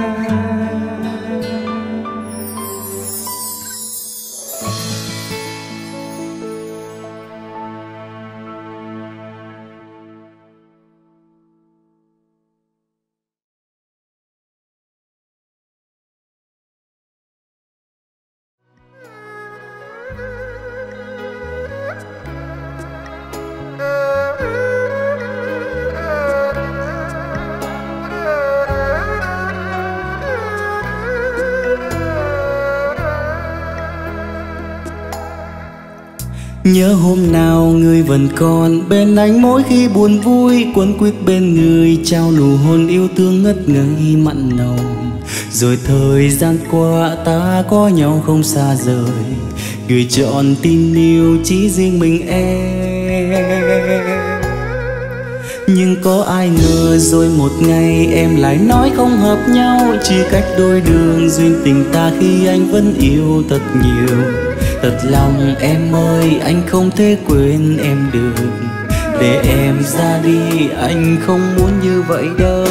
Nhớ hôm nào người vẫn còn bên anh, mỗi khi buồn vui quấn quýt bên người, trao nụ hôn yêu thương ngất ngây mặn nồng. Rồi thời gian qua ta có nhau không xa rời, gửi trọn tin yêu chỉ riêng mình em. Nhưng có ai ngờ rồi một ngày em lại nói không hợp nhau, chỉ cách đôi đường duyên tình ta khi anh vẫn yêu thật nhiều. Thật lòng em ơi, anh không thể quên em được, để em ra đi anh không muốn như vậy đâu.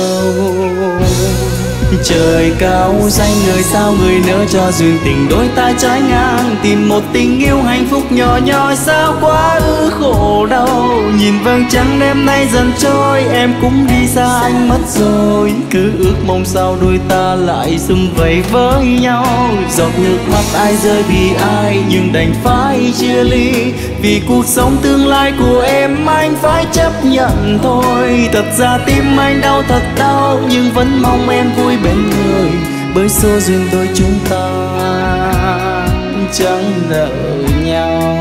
Trời cao xanh người sao người nỡ cho duyên tình đôi ta trái ngang, tìm một tình yêu hạnh phúc nhỏ nhỏ sao quá ư khổ đau. Nhìn vầng trăng đêm nay dần trôi, em cũng đi xa anh mất rồi, cứ ước mong sao đôi ta lại sum vầy với nhau. Giọt nước mắt ai rơi vì ai nhưng đành phải chia ly, vì cuộc sống tương lai của em anh phải chấp nhận thôi. Thật ra tim anh đau thật đau, nhưng vẫn mong em vui bên người, bởi số duyên đôi chúng ta chẳng nợ nhau.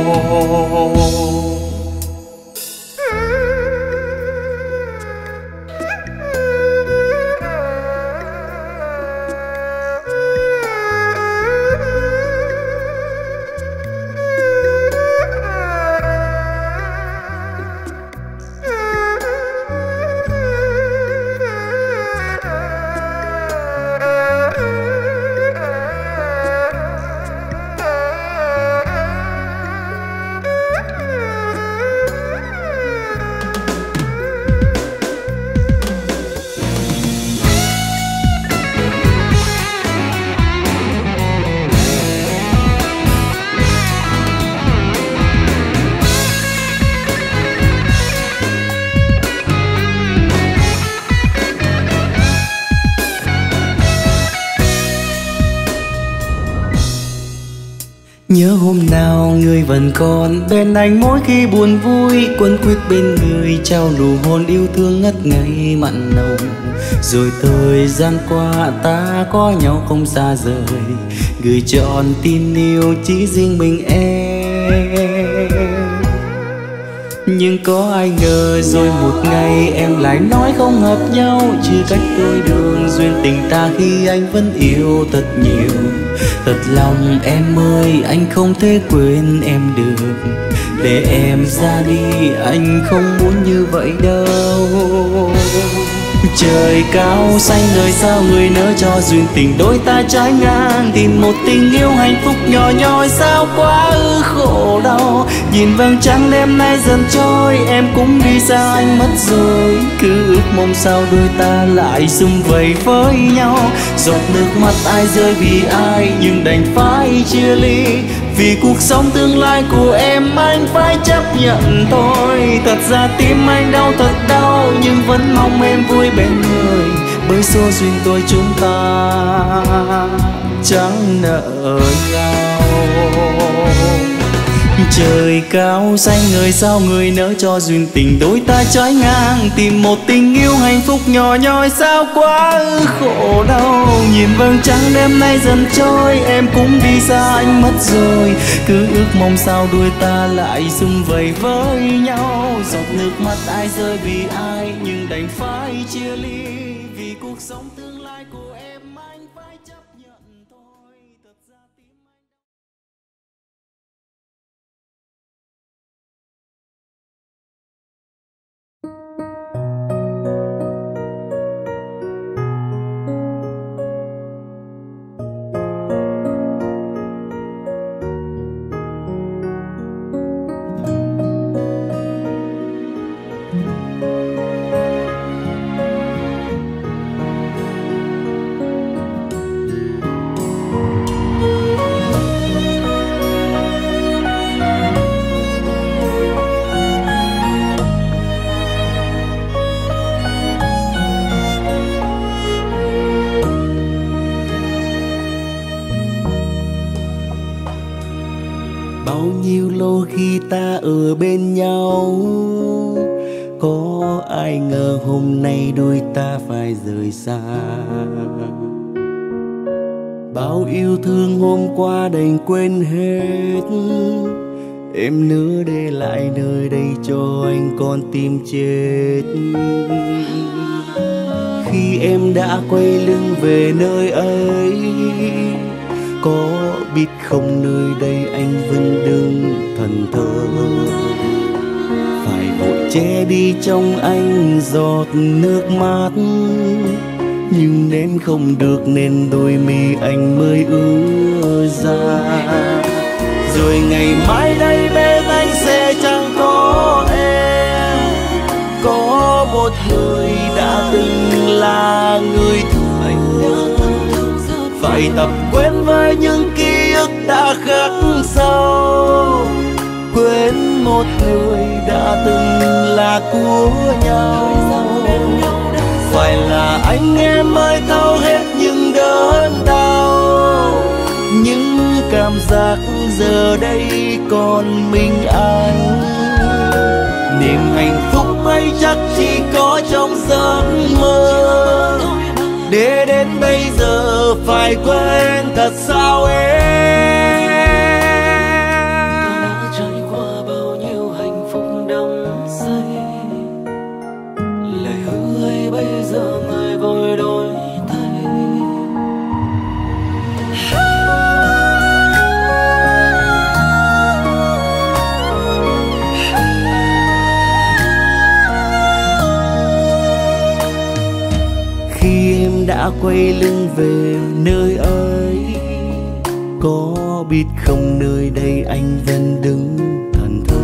Nhớ hôm nào người vẫn còn bên anh, mỗi khi buồn vui quấn quýt bên người, trao nụ hôn yêu thương ngất ngây mặn nồng. Rồi thời gian qua ta có nhau không xa rời, gửi trọn tin yêu chỉ riêng mình em. Nhưng có ai ngờ rồi một ngày em lại nói không hợp nhau, chia cách đôi đường duyên tình ta khi anh vẫn yêu thật nhiều. Thật lòng em ơi, anh không thể quên em được. Để em ra đi, anh không muốn như vậy đâu. Trời cao xanh người sao người nỡ cho duyên tình đôi ta trái ngang. Tìm một tình yêu hạnh phúc nhỏ nhoi sao quá khổ đau. Nhìn vầng trăng đêm nay dần trôi, em cũng đi xa anh mất rồi. Cứ ước mong sao đôi ta lại sum vầy với nhau. Giọt nước mắt ai rơi vì ai nhưng đành phải chia ly. Vì cuộc sống tương lai của em anh phải chấp nhận thôi. Thật ra tim anh đau thật đau, nhưng vẫn mong em vui bên người. Bởi số duyên đôi chúng ta chẳng nợ nhau. Trời cao xanh người sao người nỡ cho duyên tình đôi ta trái ngang. Tìm một tình yêu hạnh phúc nhỏ nhoi sao quá khổ đau. Nhìn vầng trăng đêm nay dần trôi, em cũng đi xa anh mất rồi. Cứ ước mong sao đôi ta lại sum vầy với nhau. Giọt nước mắt ai rơi vì ai nhưng đành phải chia ly. Vì cuộc sống tương lai của em anh phải chấp nhận thôi. Thật ra tim bao nhiêu lâu khi ta ở bên nhau. Có ai ngờ hôm nay đôi ta phải rời xa. Bao yêu thương hôm qua đành quên hết. Em nỡ để lại nơi đây cho anh con tim chết. Khi em đã quay lưng về nơi ấy, có biết không nơi đây anh vẫn đứng thần thờ. Phải vội che đi trong anh giọt nước mắt. Nhưng nén không được nên đôi mi anh mới ứa ra. Rồi ngày mai đây bên anh sẽ chẳng có em. Có một người đã từng là người thương anh. Phải tập quên với những ký ức đã khắc sâu. Quên một người đã từng là của nhau. Phải là anh em mới thấu hết những đớn đau. Những cảm giác giờ đây còn mình anh. Niềm hạnh phúc ấy chắc chỉ có trong giấc mơ. Để đến bây giờ phải quên thật sao em. Ta đã trải qua bao nhiêu hạnh phúc đắm say. Lời hứa ấy bây giờ người vội đổi thay. Khi em đã quay lưng về nơi ấy, có biết không nơi đây anh vẫn đứng thần thờ.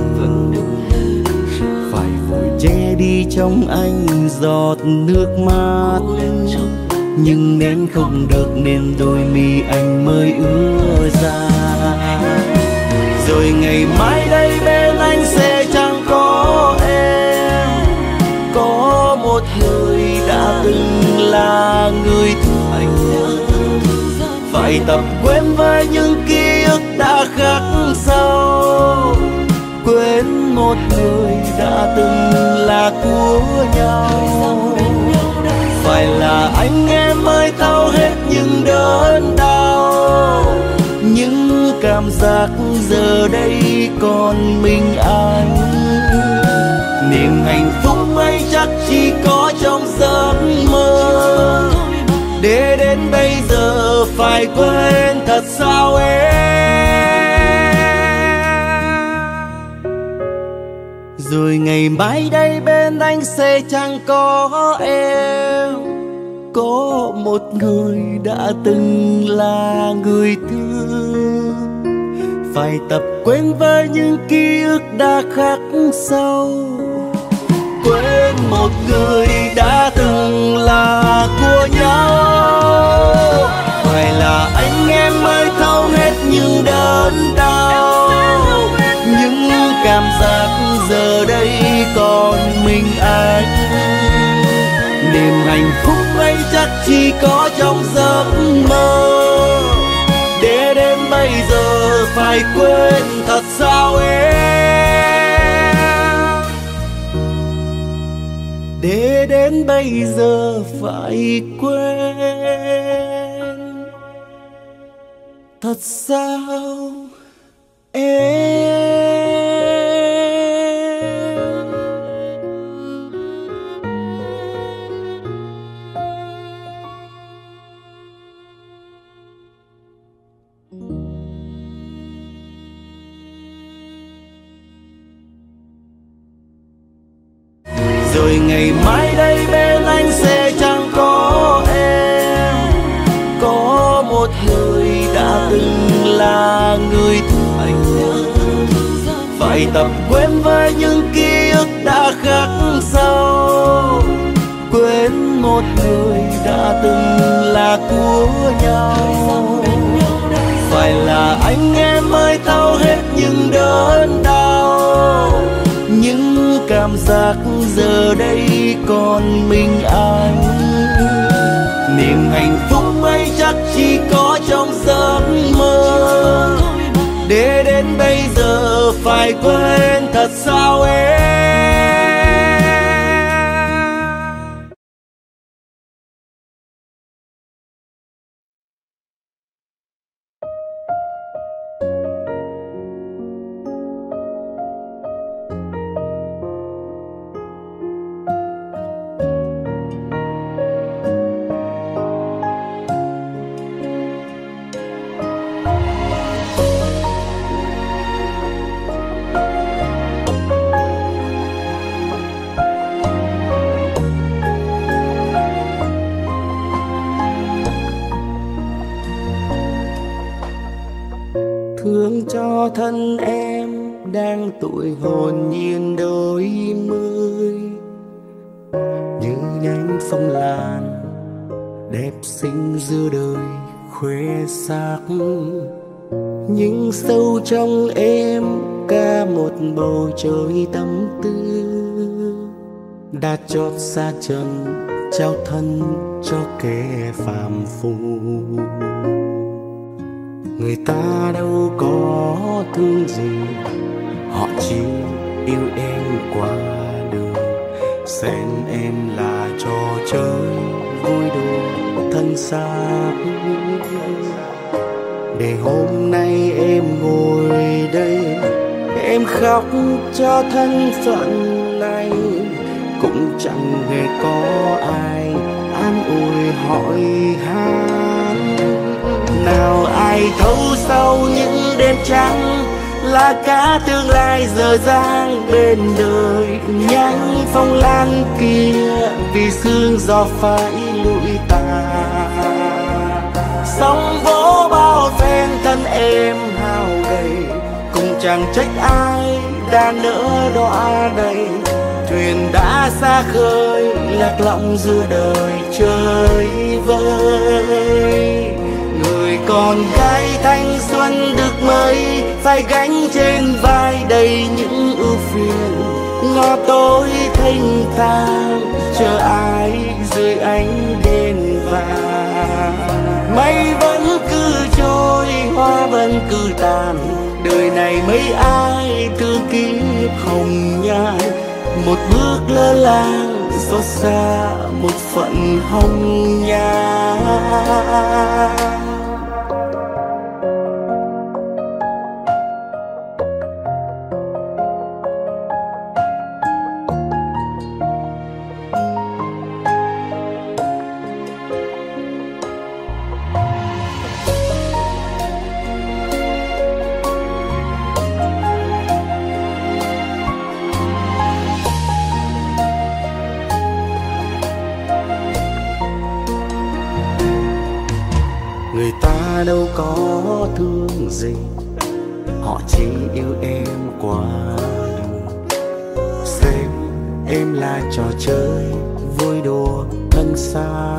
Phải vội che đi trong anh giọt nước mắt. Nhưng nén không được nên đôi mi anh mới ứa ra. Rồi ngày mai đây bên anh sẽ chẳng có em. Có một người đã từng là người thương anh. Phải tập quên với những ký ức đã khắc sâu. Quên một người đã từng là của nhau. Phải là anh em mới thấu hết những đớn đau. Những cảm giác giờ đây còn mình anh. Niềm hạnh phúc ấy chắc chỉ có trong giấc mơ. Để đến bây giờ phải phải quên thật sao em. Rồi ngày mai đây bên anh sẽ chẳng có em, có một người đã từng là người thương. Phải tập quên với những ký ức đã khắc sâu, quên một người đã từng là của nhau. Phải là anh em mới thấu hết những đớn đau, những cảm giác giờ đây còn mình anh. Niềm hạnh phúc ấy chắc chỉ có trong giấc mơ, để đến bây giờ phải quên thật sao em. Để đến bây giờ phải quên thật sao em. Rồi ngày mai đây bên anh sẽ chẳng có em, có một người đã từng là người thương. Phải tập quên với những ký ức đã khắc sâu, quên một người đã từng là của nhau. Phải là anh em mới thấu hết những đớn đau, những cảm giác giờ đây còn mình anh. Niềm hạnh phúc ấy chắc chỉ có trong giấc mơ, để đến bây giờ phải quên thật sao em. Thương cho thân em đang tuổi hồn nhiên đôi mươi, như nhánh phong lan đẹp xinh giữa đời khoe sắc. Nhưng sâu trong em cả một bầu trời tâm tư, đã chót xa trần trao thân cho kẻ phàm phu. Người ta đâu có thương gì, họ chỉ yêu em qua đường. Xem em là trò chơi vui đùa thân xác, để hôm nay em ngồi đây em khóc cho thân phận này. Cũng chẳng hề có ai an ủi hỏi han. Nào ai thấu sau những đêm trắng là cả tương lai dở dang bên đời. Nhánh phong lan kia vì sương gió phải lụi tàn. Sóng vỗ bao phen thân em hao gầy, cũng chẳng trách ai đã nỡ đọa đầy. Thuyền đã xa khơi lạc lõng giữa đời chơi vơi. Người con gái thanh xuân được mấy phải gánh trên vai đầy những ưu phiền. Ngõ tối thênh thang chờ ai dưới ánh đèn vàng. Mây vẫn cứ trôi, hoa vẫn cứ tàn, đời này mấy ai thương kiếp hồng nhan. Một bước lơ làng xót xa một phận hồng nhan. có thương gì, họ chỉ yêu em quá đủ. Xem em là trò chơi vui đùa thân xác,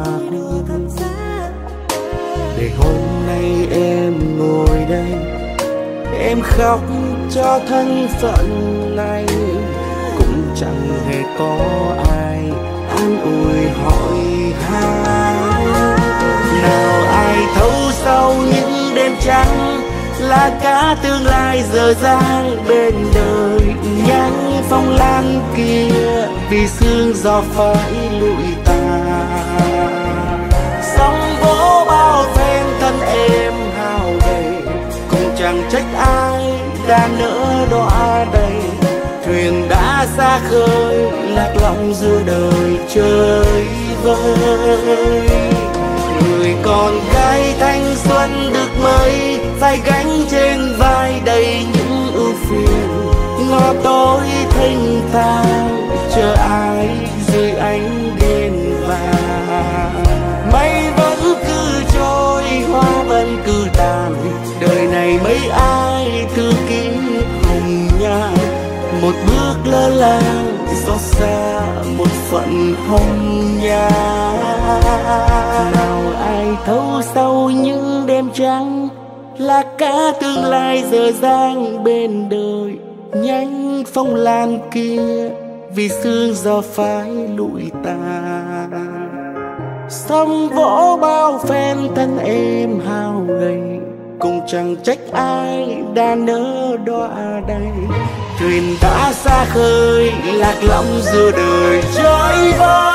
để hôm nay em ngồi đây em khóc cho thân phận này, cũng chẳng hề có ai an ủi hỏi han. Nào ai thấu sau những đêm trắng là cả tương lai dở dang bên đời, nhánh phong lan kia vì sương gió phải lụi tàn. Sóng vỗ bao phen thân em hao gầy, cũng chẳng trách ai đã nỡ đọa đầy. Thuyền đã xa khơi lạc lõng giữa đời chơi vơi. Người con gái thanh xuân được mấy, phải gánh trên vai đầy những ưu phiền. Ngõ tối thênh thang chờ ai dưới ánh đèn vàng. Mây vẫn cứ trôi, hoa vẫn cứ tàn, đời này mấy ai thư ký hồng nhan. Một bước lơ là xót xa một phận hồng nhan. Nào ai thấu sau những đêm trắng là cả tương lai dở dang bên đời, nhánh phong lan kia vì sương gió phai lụi tàn. Sóng vỗ bao phen thân em hao gầy, cũng chẳng trách ai đã nỡ đọa đầy. Thuyền đã xa khơi lạc lõng giữa đời trôi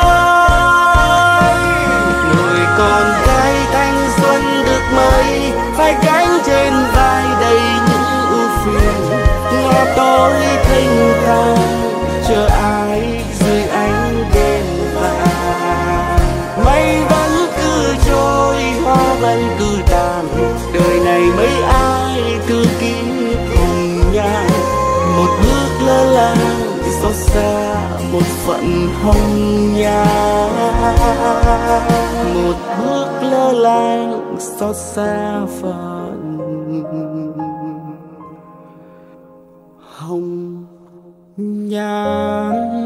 vơi. Người con gái thanh xuân được mấy, phải gánh trên vai đầy những ưu phiền. Ngõ tối thênh thang chờ ai dưới ánh đèn vàng. Mây vẫn cứ trôi, hoa vẫn cứ tàn, đời này mấy ai thư ký hồng nhan. Một bước lơ là xót xa một phận hồng nhan. Một bước lơ là xót xa phận hồng nhan.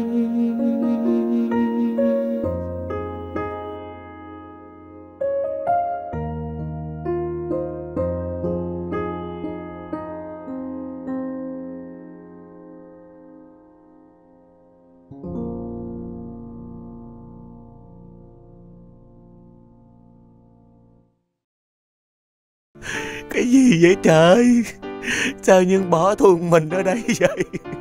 Cái gì vậy trời? Sao Nhân bỏ thuần mình ở đây vậy?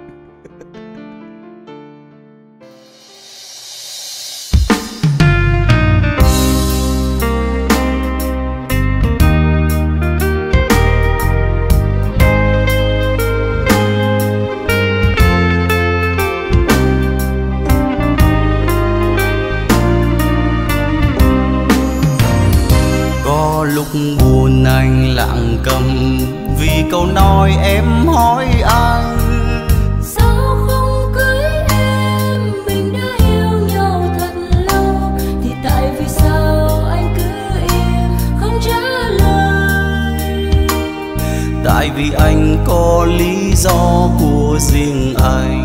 Có lúc buồn anh lặng câm vì câu nói em hỏi anh. Sao không cưới em, mình đã yêu nhau thật lâu, thì tại vì sao anh cứ im không trả lời? Tại vì anh có lý do của riêng anh.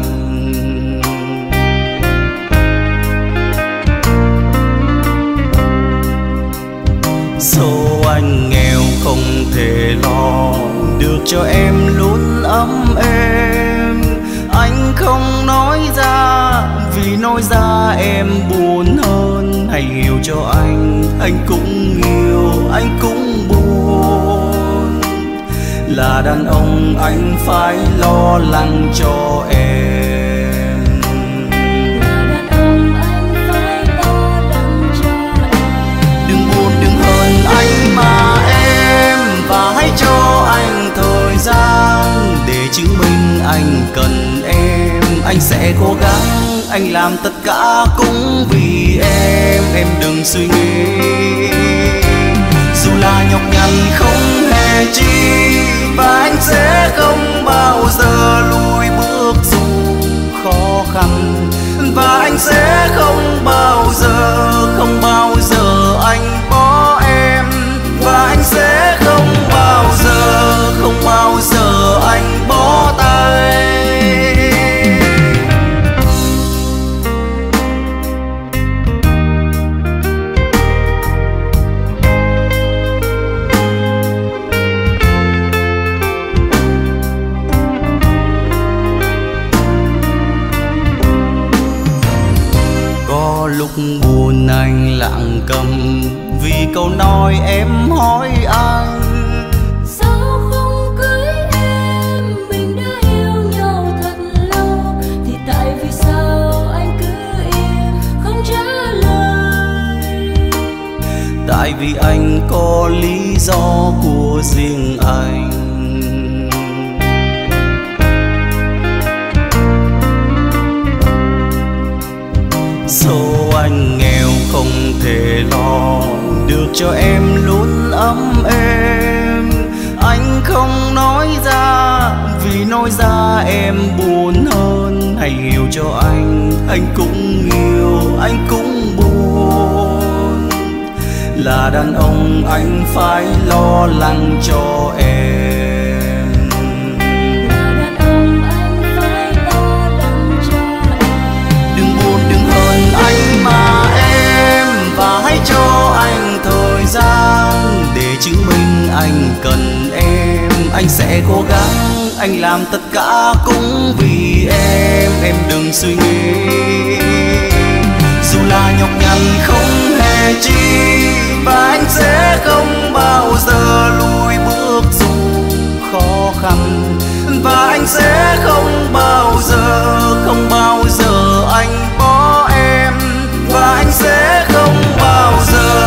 Số anh nghèo không thể lo được cho em luôn ấm êm. Anh không nói ra vì nói ra em buồn hơn. Hãy hiểu cho anh cũng yêu, anh cũng buồn. Là đàn ông anh phải lo lắng cho em. Là đàn ông anh phải lo lắng cho em. Đừng buồn đừng hờn anh mà em, và hãy cho anh thời gian để chứng minh anh cần em. Anh sẽ cố gắng, anh làm tất cả cũng vì em đừng suy nghĩ. Dù là nhọc nhằn không hề chi, và anh sẽ không bao giờ lùi bước dù khó khăn. Và anh sẽ không bao giờ anh bỏ em. Và anh sẽ không vì anh có lý do của riêng anh. Dẫu anh nghèo không thể lo được cho em luôn ấm êm, anh không nói ra vì nói ra em buồn hơn. Hãy hiểu cho anh cũng yêu, anh cũng buồn. Là đàn ông anh phải lo lắng cho em. Là đàn ông anh phải lo lắng cho em. Đừng buồn đừng hờn anh mà em, và hãy cho anh thời gian để chứng minh anh cần em. Anh sẽ cố gắng, anh làm tất cả cũng vì em đừng suy nghĩ. Dù là nhọc nhằn không hề chi, và anh sẽ không bao giờ lùi bước dù khó khăn. Và anh sẽ không bao giờ anh bỏ em. Và anh sẽ không bao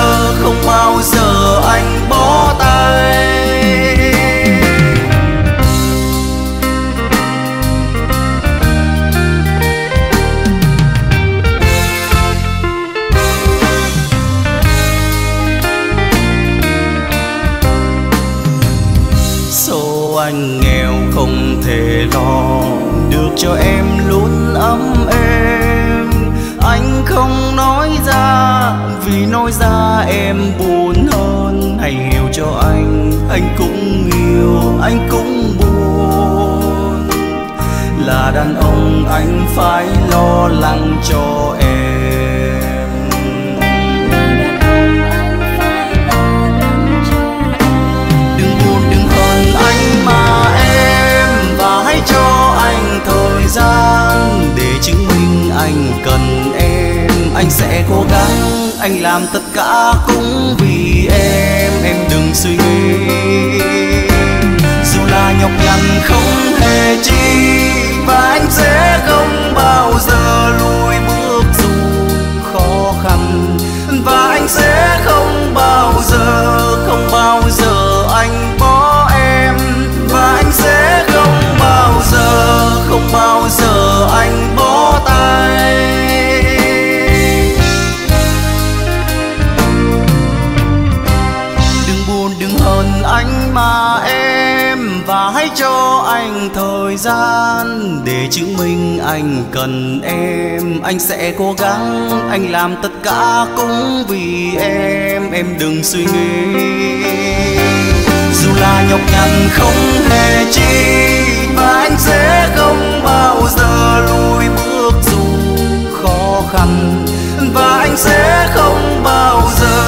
giờ anh bỏ tay. Anh nghèo không thể lo được cho em luôn ấm êm, anh không nói ra vì nói ra em buồn hơn. Hãy hiểu cho anh cũng yêu, anh cũng buồn. Là đàn ông anh phải lo lắng cho em. Cho anh thời gian để chứng minh anh cần em. Anh sẽ cố gắng, anh làm tất cả cũng vì em đừng suy nghĩ. Dù là nhọc nhằn không hề chi, và anh sẽ không bao giờ lùi bước dù khó khăn. Và anh sẽ không bao giờ anh bỏ em. Và anh sẽ không bao giờ anh bỏ tay. Đừng buồn đừng hờn anh mà em, và hãy cho anh thời gian để chứng minh anh cần em. Anh sẽ cố gắng, anh làm tất cả cũng vì em đừng suy nghĩ. Dù là nhọc nhằn không hề chi, và anh sẽ không bao giờ lùi bước dù khó khăn. Và anh sẽ không bao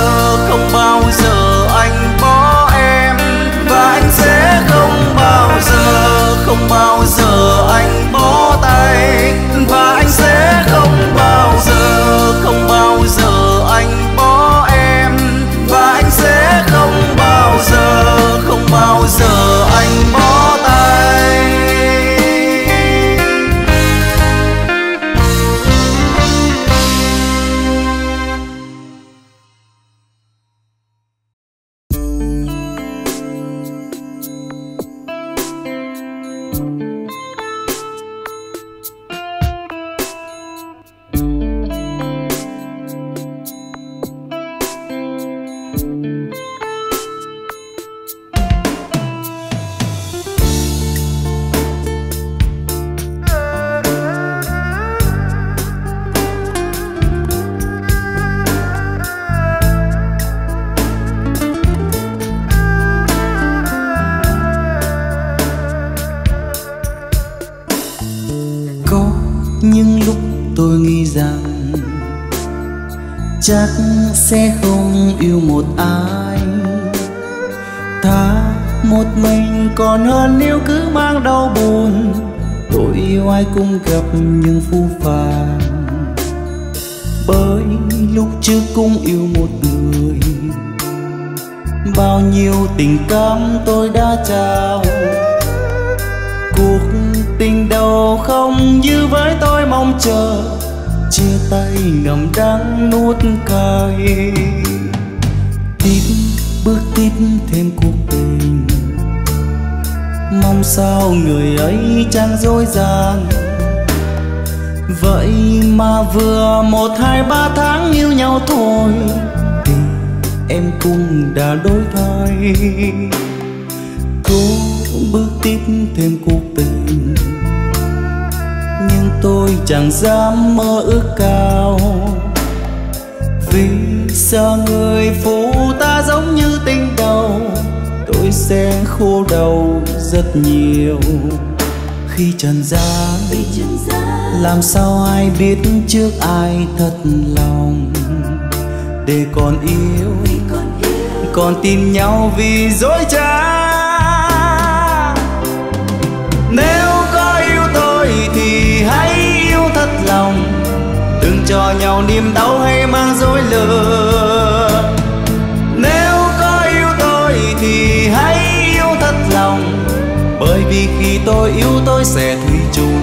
giờ anh bỏ em. Và anh sẽ không bao giờ anh bỏ tay. Và anh sẽ không bao giờ anh bỏ em. Và anh sẽ không bao giờ anh bỏ tay. những lúc tôi nghĩ rằng chắc sẽ không yêu một ai, thà một mình còn hơn nếu cứ mang đau buồn. Tôi yêu ai cũng gặp những phũ phàng, bởi lúc trước cũng yêu một người. Bao nhiêu tình cảm tôi đã trao, cuộc tình đầu không như với tôi mong chờ. Chia tay ngậm đắng nuốt cay, bước tiếp thêm cuộc tình, mong sao người ấy chẳng dối gian. Vậy mà vừa 1, 2, 3 tháng yêu nhau thôi thì em cũng đã đổi thay. Cố bước tiếp thêm cuộc tình, nhưng tôi chẳng dám mơ ước cao, vì sợ người phụ ta giống như tình đầu, tôi sẽ khô đầu rất nhiều. Khi trần gian làm sao ai biết trước ai thật lòng, để còn yêu còn tin nhau vì dối trá. Nếu có yêu tôi thì hãy yêu thật lòng, đừng cho nhau niềm đau hay mang dối lừa. Nếu có yêu tôi thì hãy yêu thật lòng, bởi vì khi tôi yêu tôi sẽ thủy chung.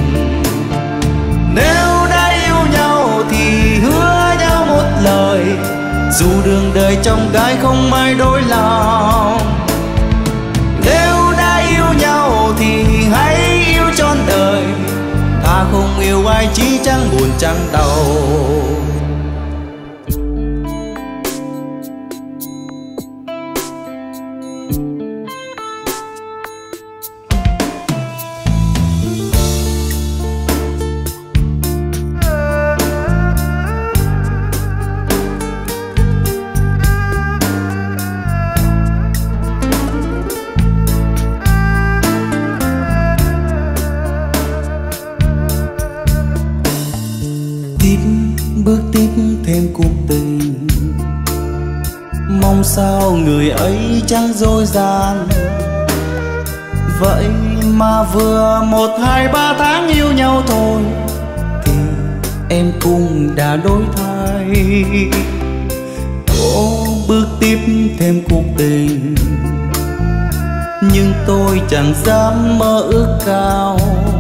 Nếu đã yêu nhau thì hứa nhau một lời, dù đường đời trong gai không ai đổi lòng. Nếu đã yêu nhau thì hãy yêu trọn đời, ta không yêu ai chỉ chẳng buồn chẳng đau. Bước tiếp thêm cuộc tình, mong sao người ấy chẳng dối gian. Vậy mà vừa 1, 2, 3 tháng yêu nhau thôi thì em cũng đã đổi thay. Cố bước tiếp thêm cuộc tình, nhưng tôi chẳng dám mơ ước cao,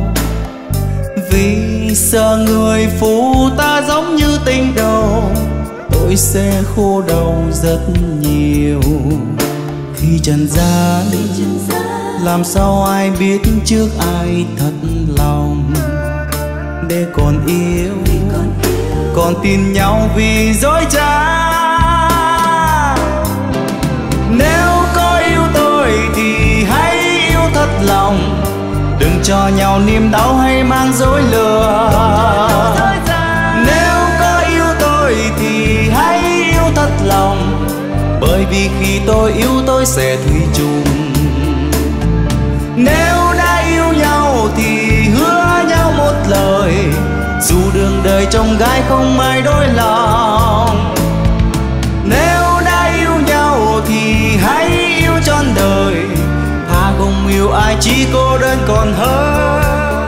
vì sợ người phụ ta giống như tình đầu, tôi sẽ khô đầu rất nhiều. Khi trần gian làm sao ai biết trước ai thật lòng, để còn yêu còn tin nhau vì dối trá. Nếu có yêu tôi thì hãy yêu thật lòng, đừng cho nhau niềm đau hay mang dối lừa. Nếu có yêu tôi thì hãy yêu thật lòng, bởi vì khi tôi yêu tôi sẽ thủy chung. Nếu đã yêu nhau thì hứa nhau một lời, dù đường đời trong gai không ai đổi lòng. Nếu đã yêu nhau thì hãy yêu trọn đời, ta không yêu ai chỉ cô đơn còn hơn.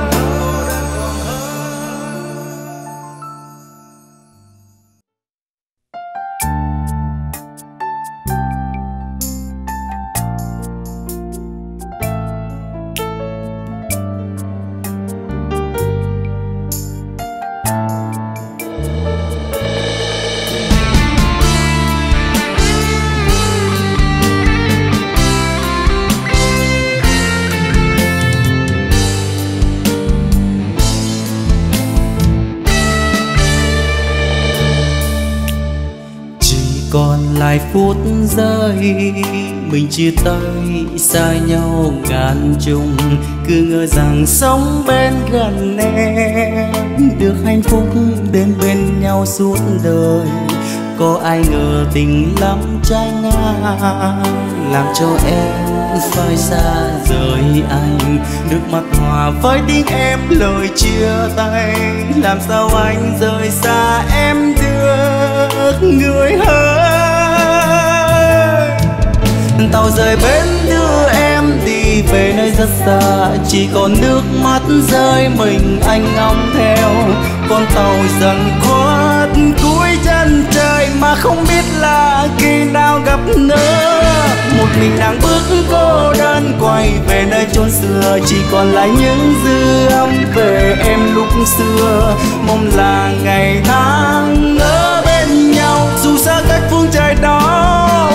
Còn lại phút giây mình chia tay xa nhau ngàn trùng, cứ ngờ rằng sống bên gần em được hạnh phúc đến bên nhau suốt đời. Có ai ngờ tình lắm trái ngang, làm cho em phải xa rời anh. Nước mắt hòa với tiếng em lời chia tay, làm sao anh rời xa em được người ơi. Tàu rời bến đưa em đi về nơi rất xa, chỉ còn nước mắt rơi mình anh ngóng theo. Con tàu dần khuất cuối chân trời mà không biết là khi nào gặp nữa. Một mình nàng bước cô đơn quay về nơi chốn xưa, chỉ còn lại những dư âm về em lúc xưa. Mong là ngày tháng ở bên nhau, dù xa cách phương trời đó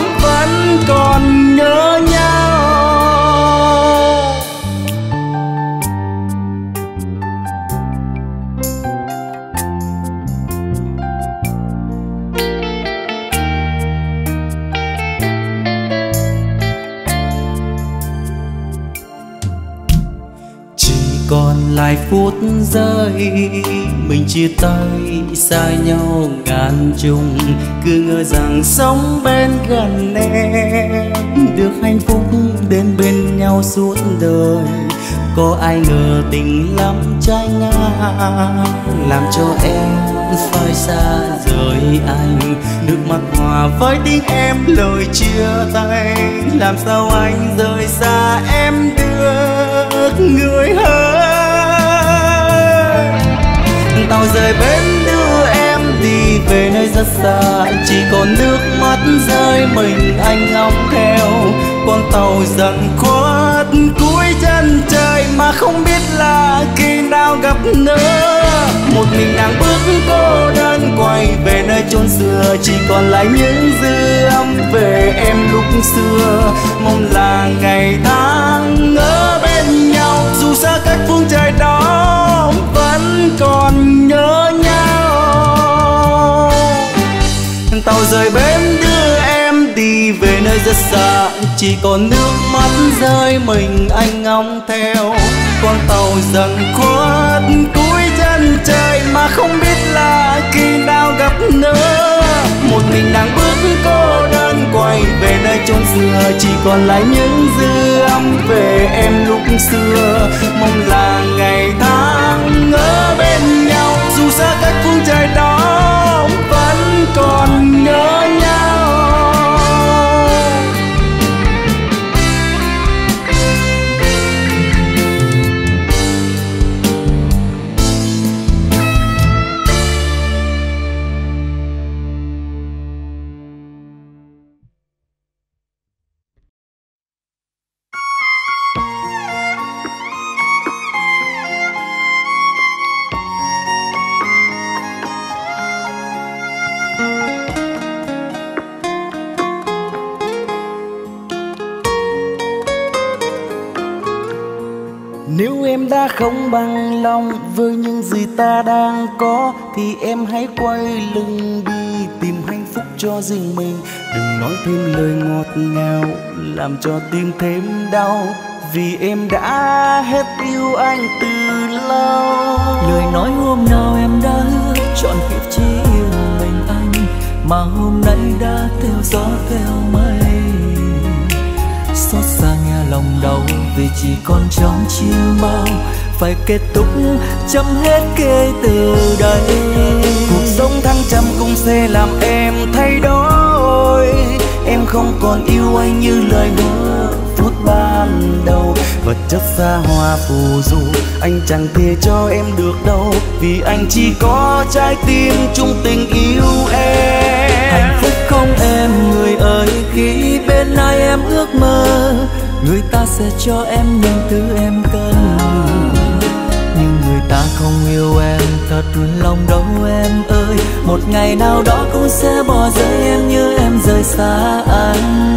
còn lại phút giây mình chia tay xa nhau ngàn trùng, cứ ngờ rằng sống bên gần em được hạnh phúc đến bên nhau suốt đời. Có ai ngờ tình lắm trái ngang làm cho em phải xa rời anh, nước mắt hòa với tiếng em lời chia tay. Làm sao anh rời xa em được người ơi. Tàu rời bến đưa em đi về nơi rất xa, chỉ còn nước mắt rơi mình anh ngóng theo. Con tàu dần khuất cuối chân trời mà không biết là khi nào gặp nữa. Một mình nàng bước cô đơn quay về nơi chốn xưa, chỉ còn lại những dư âm về em lúc xưa. Mong là ngày tháng ở bên nhau, dù xa cách phương trời đó vẫn còn nhớ nhau. Tàu rời bến đưa em đi về nơi rất xa, chỉ còn nước mắt rơi mình anh ngóng theo. Con tàu dần khuất cuối chân trời mà không biết là khi nào gặp nữa. Một mình nàng bước cô đơn quay về nơi chốn xưa, chỉ còn lại những dư âm về em lúc xưa. Mong là ngày tháng ở bên nhau, dù xa cách phương trời đó vẫn còn nhớ nhau. Nếu em đã không bằng lòng với những gì ta đang có, thì em hãy quay lưng đi tìm hạnh phúc cho riêng mình. Đừng nói thêm lời ngọt ngào làm cho tim thêm đau, vì em đã hết yêu anh từ lâu. Lời nói hôm nào em đã hứa chọn kiếp chỉ yêu mình anh, mà hôm nay đã theo gió theo mây. Xót xa nghe lòng đau vì chỉ còn trong chiêm bao, phải kết thúc chấm hết kể từ đây. Cuộc sống thăng trầm cũng sẽ làm em thay đổi. Em không còn yêu anh như lời hứa phút ban đầu. Vật chất xa hoa phù du anh chẳng thể cho em được đâu, vì anh chỉ có trái tim chung tình yêu em. Hạnh phúc không em người ơi, khi bên ai em ước mơ, người ta sẽ cho em những thứ em cần. Nhưng người ta không yêu em thật lòng đâu em ơi, một ngày nào đó cũng sẽ bỏ rơi em như em rời xa anh.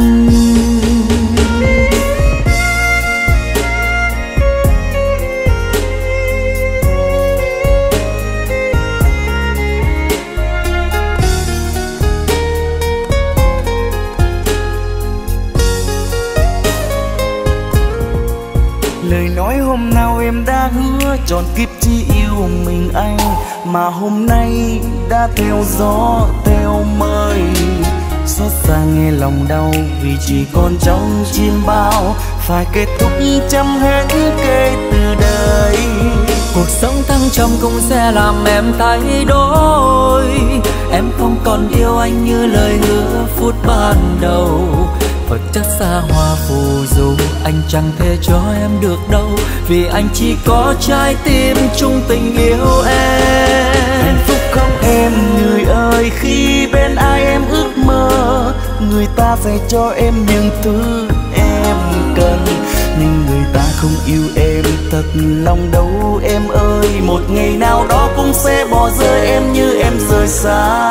Lời nói hôm nào em đã hứa trọn kiếp chỉ yêu mình anh, mà hôm nay đã theo gió theo mây. Xót xa nghe lòng đau vì chỉ còn trong chim bao, phải kết thúc chấm hết kể từ đây. Cuộc sống thăng trầm cũng sẽ làm em thay đổi. Em không còn yêu anh như lời hứa phút ban đầu. Vật chất xa hoa phù du anh chẳng thể cho em được đâu, vì anh chỉ có trái tim chung tình yêu em. Hạnh phúc không em người ơi, khi bên ai em ước mơ, người ta sẽ cho em những thứ em cần. Nhưng người ta không yêu em thật lòng đâu em ơi, một ngày nào đó cũng sẽ bỏ rơi em như em rời xa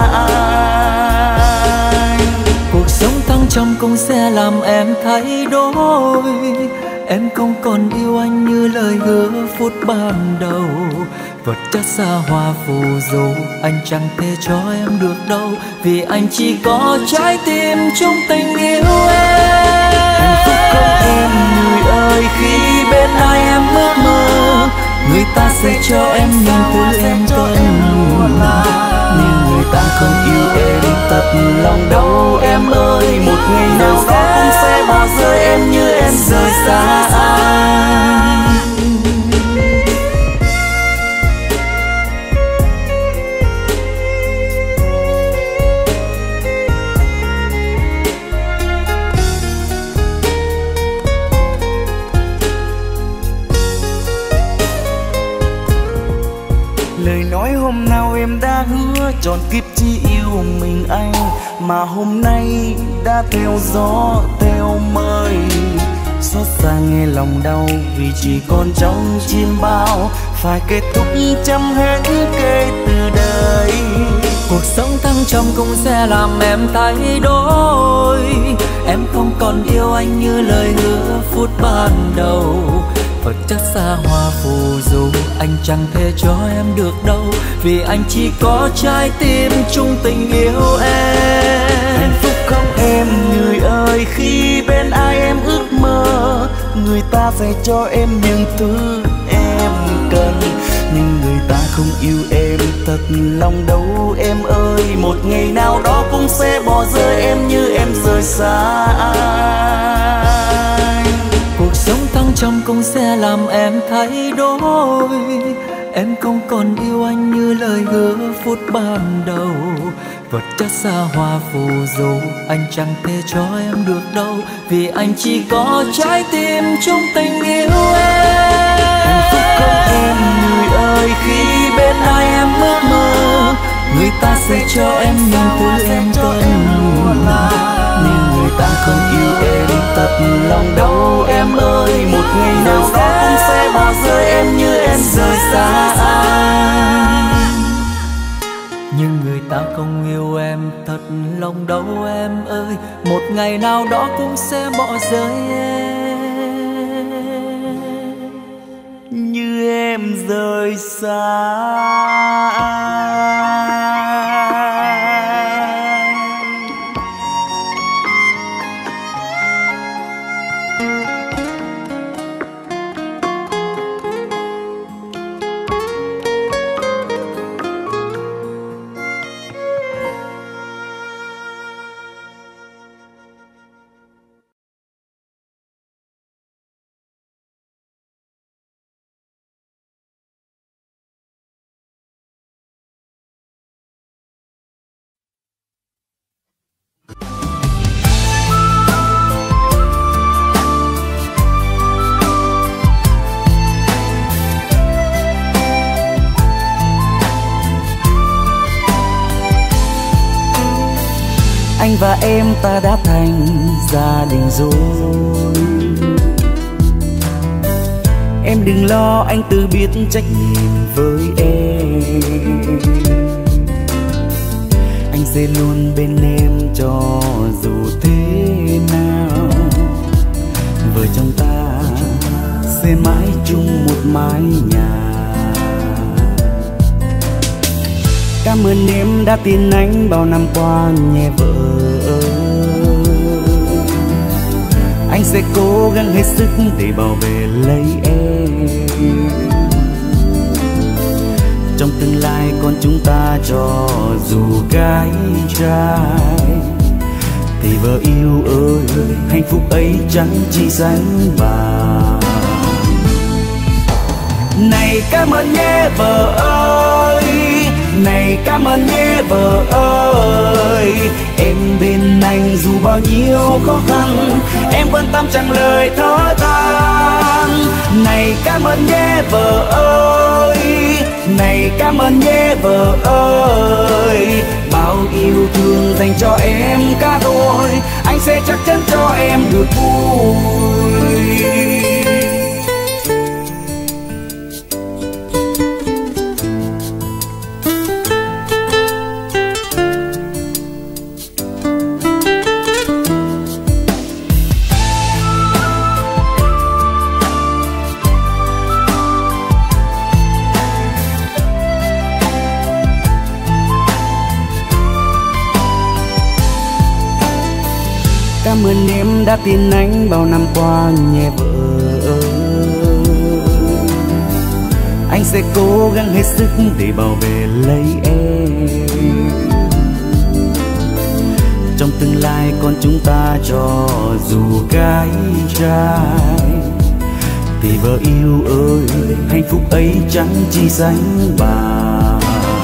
anh. Cuộc sống thăng trầm cũng sẽ làm em thay đổi. Em không còn yêu anh như lời hứa phút ban đầu. Vật chất xa hoa phù du anh chẳng thể cho em được đâu, vì anh chỉ có trái tim chung tình yêu em. Hạnh phúc không em người ơi, khi bên ai em ước mơ, sẽ cho em những thứ em cần. Nhưng người ta không yêu em thật lòng đâu em ơi. Một ngày nào đó cũng sẽ bỏ rơi em như em rời xa anh. Lời nói hôm nào em đã hứa trọn kiếp chỉ yêu mình anh, mà hôm nay đã theo gió theo mây. Xót xa nghe lòng đau vì chỉ còn trong chim bao, phải kết thúc chấm hết kể từ đây. Cuộc sống thăng trầm cũng sẽ làm em thay đổi. Em không còn yêu anh như lời hứa phút ban đầu. Vật chất xa hoa phù du anh chẳng thể cho em được đâu, vì anh chỉ có trái tim chung tình yêu em. Hạnh phúc không em người ơi, khi bên ai em ước mơ. Người ta sẽ cho em những thứ em cần, nhưng người ta không yêu em thật lòng đâu em ơi. Một ngày nào đó cũng sẽ bỏ rơi em như em rời xa anh. Cuộc sống thăng trầm cũng sẽ làm em thay đổi. Em không còn yêu anh như lời hứa phút ban đầu. Vật chất xa hoa phù du anh chẳng thể cho em được đâu, vì anh chỉ có trái tim trong tình yêu em. Hạnh phúc không em người ơi, khi bên ai em ước mơ. Người ta sẽ cho em những thứ em cần, nhưng người ta không yêu em thật lòng đâu em ơi. Một ngày nào đó cũng sẽ bỏ rơi em như em rời xa anh. Nhưng người ta không yêu em thật lòng đâu em ơi. Một ngày nào đó cũng sẽ bỏ rơi em như em rời xa anh. Anh và em ta đã thành gia đình rồi. Em đừng lo, anh tự biết trách nhiệm với em. Anh sẽ luôn bên em cho dù thế nào. Vợ chồng ta sẽ mãi chung một mái nhà. Cảm ơn em đã tin anh bao năm qua nhé vợ ơi. Anh sẽ cố gắng hết sức để bảo vệ lấy em. Trong tương lai con chúng ta cho dù gái trai, thì vợ yêu ơi hạnh phúc ấy chẳng chỉ sánh bằng. Này cảm ơn nhé vợ ơi, này cảm ơn nhé vợ ơi. Em bên anh dù bao nhiêu khó khăn, em quan tâm chẳng lời thở than. Này cảm ơn nhé vợ ơi, này cảm ơn nhé vợ ơi. Bao yêu thương dành cho em cả đôi, anh sẽ chắc chắn cho em được vui. Cảm ơn em đã tin anh bao năm qua nhé vợ ơi. Anh sẽ sẽ cố gắng hết sức để bảo vệ lấy em. Trong tương lai con chúng ta cho dù gái trai, thì vợ yêu ơi, hạnh phúc ấy chẳng chi sánh bằng.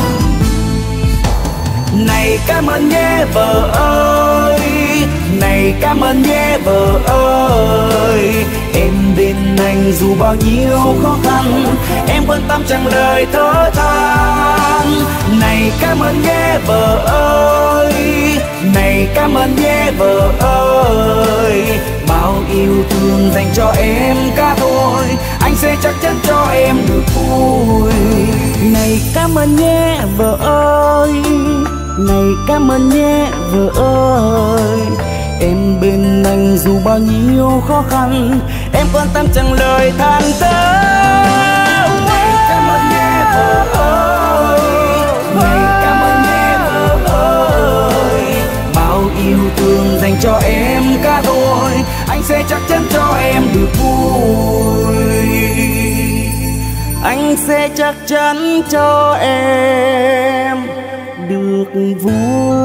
Này cảm ơn nhé vợ ơi, này cảm ơn nhé vợ ơi, em bên anh dù bao nhiêu khó khăn, em quan tâm chẳng lời thở than. Này cảm ơn nhé vợ ơi, này cảm ơn nhé vợ ơi, bao yêu thương dành cho em cả thôi, anh sẽ chắc chắn cho em được vui. Này cảm ơn nhé vợ ơi, này cảm ơn nhé vợ ơi, em bên anh dù bao nhiêu khó khăn, em quan tâm chẳng lời than thở. Này cảm ơn nhé vợ ơi, này cảm ơn nhé vợ ơi, bao yêu thương dành cho em cả thôi, anh sẽ chắc chắn cho em được vui. Anh sẽ chắc chắn cho em được vui.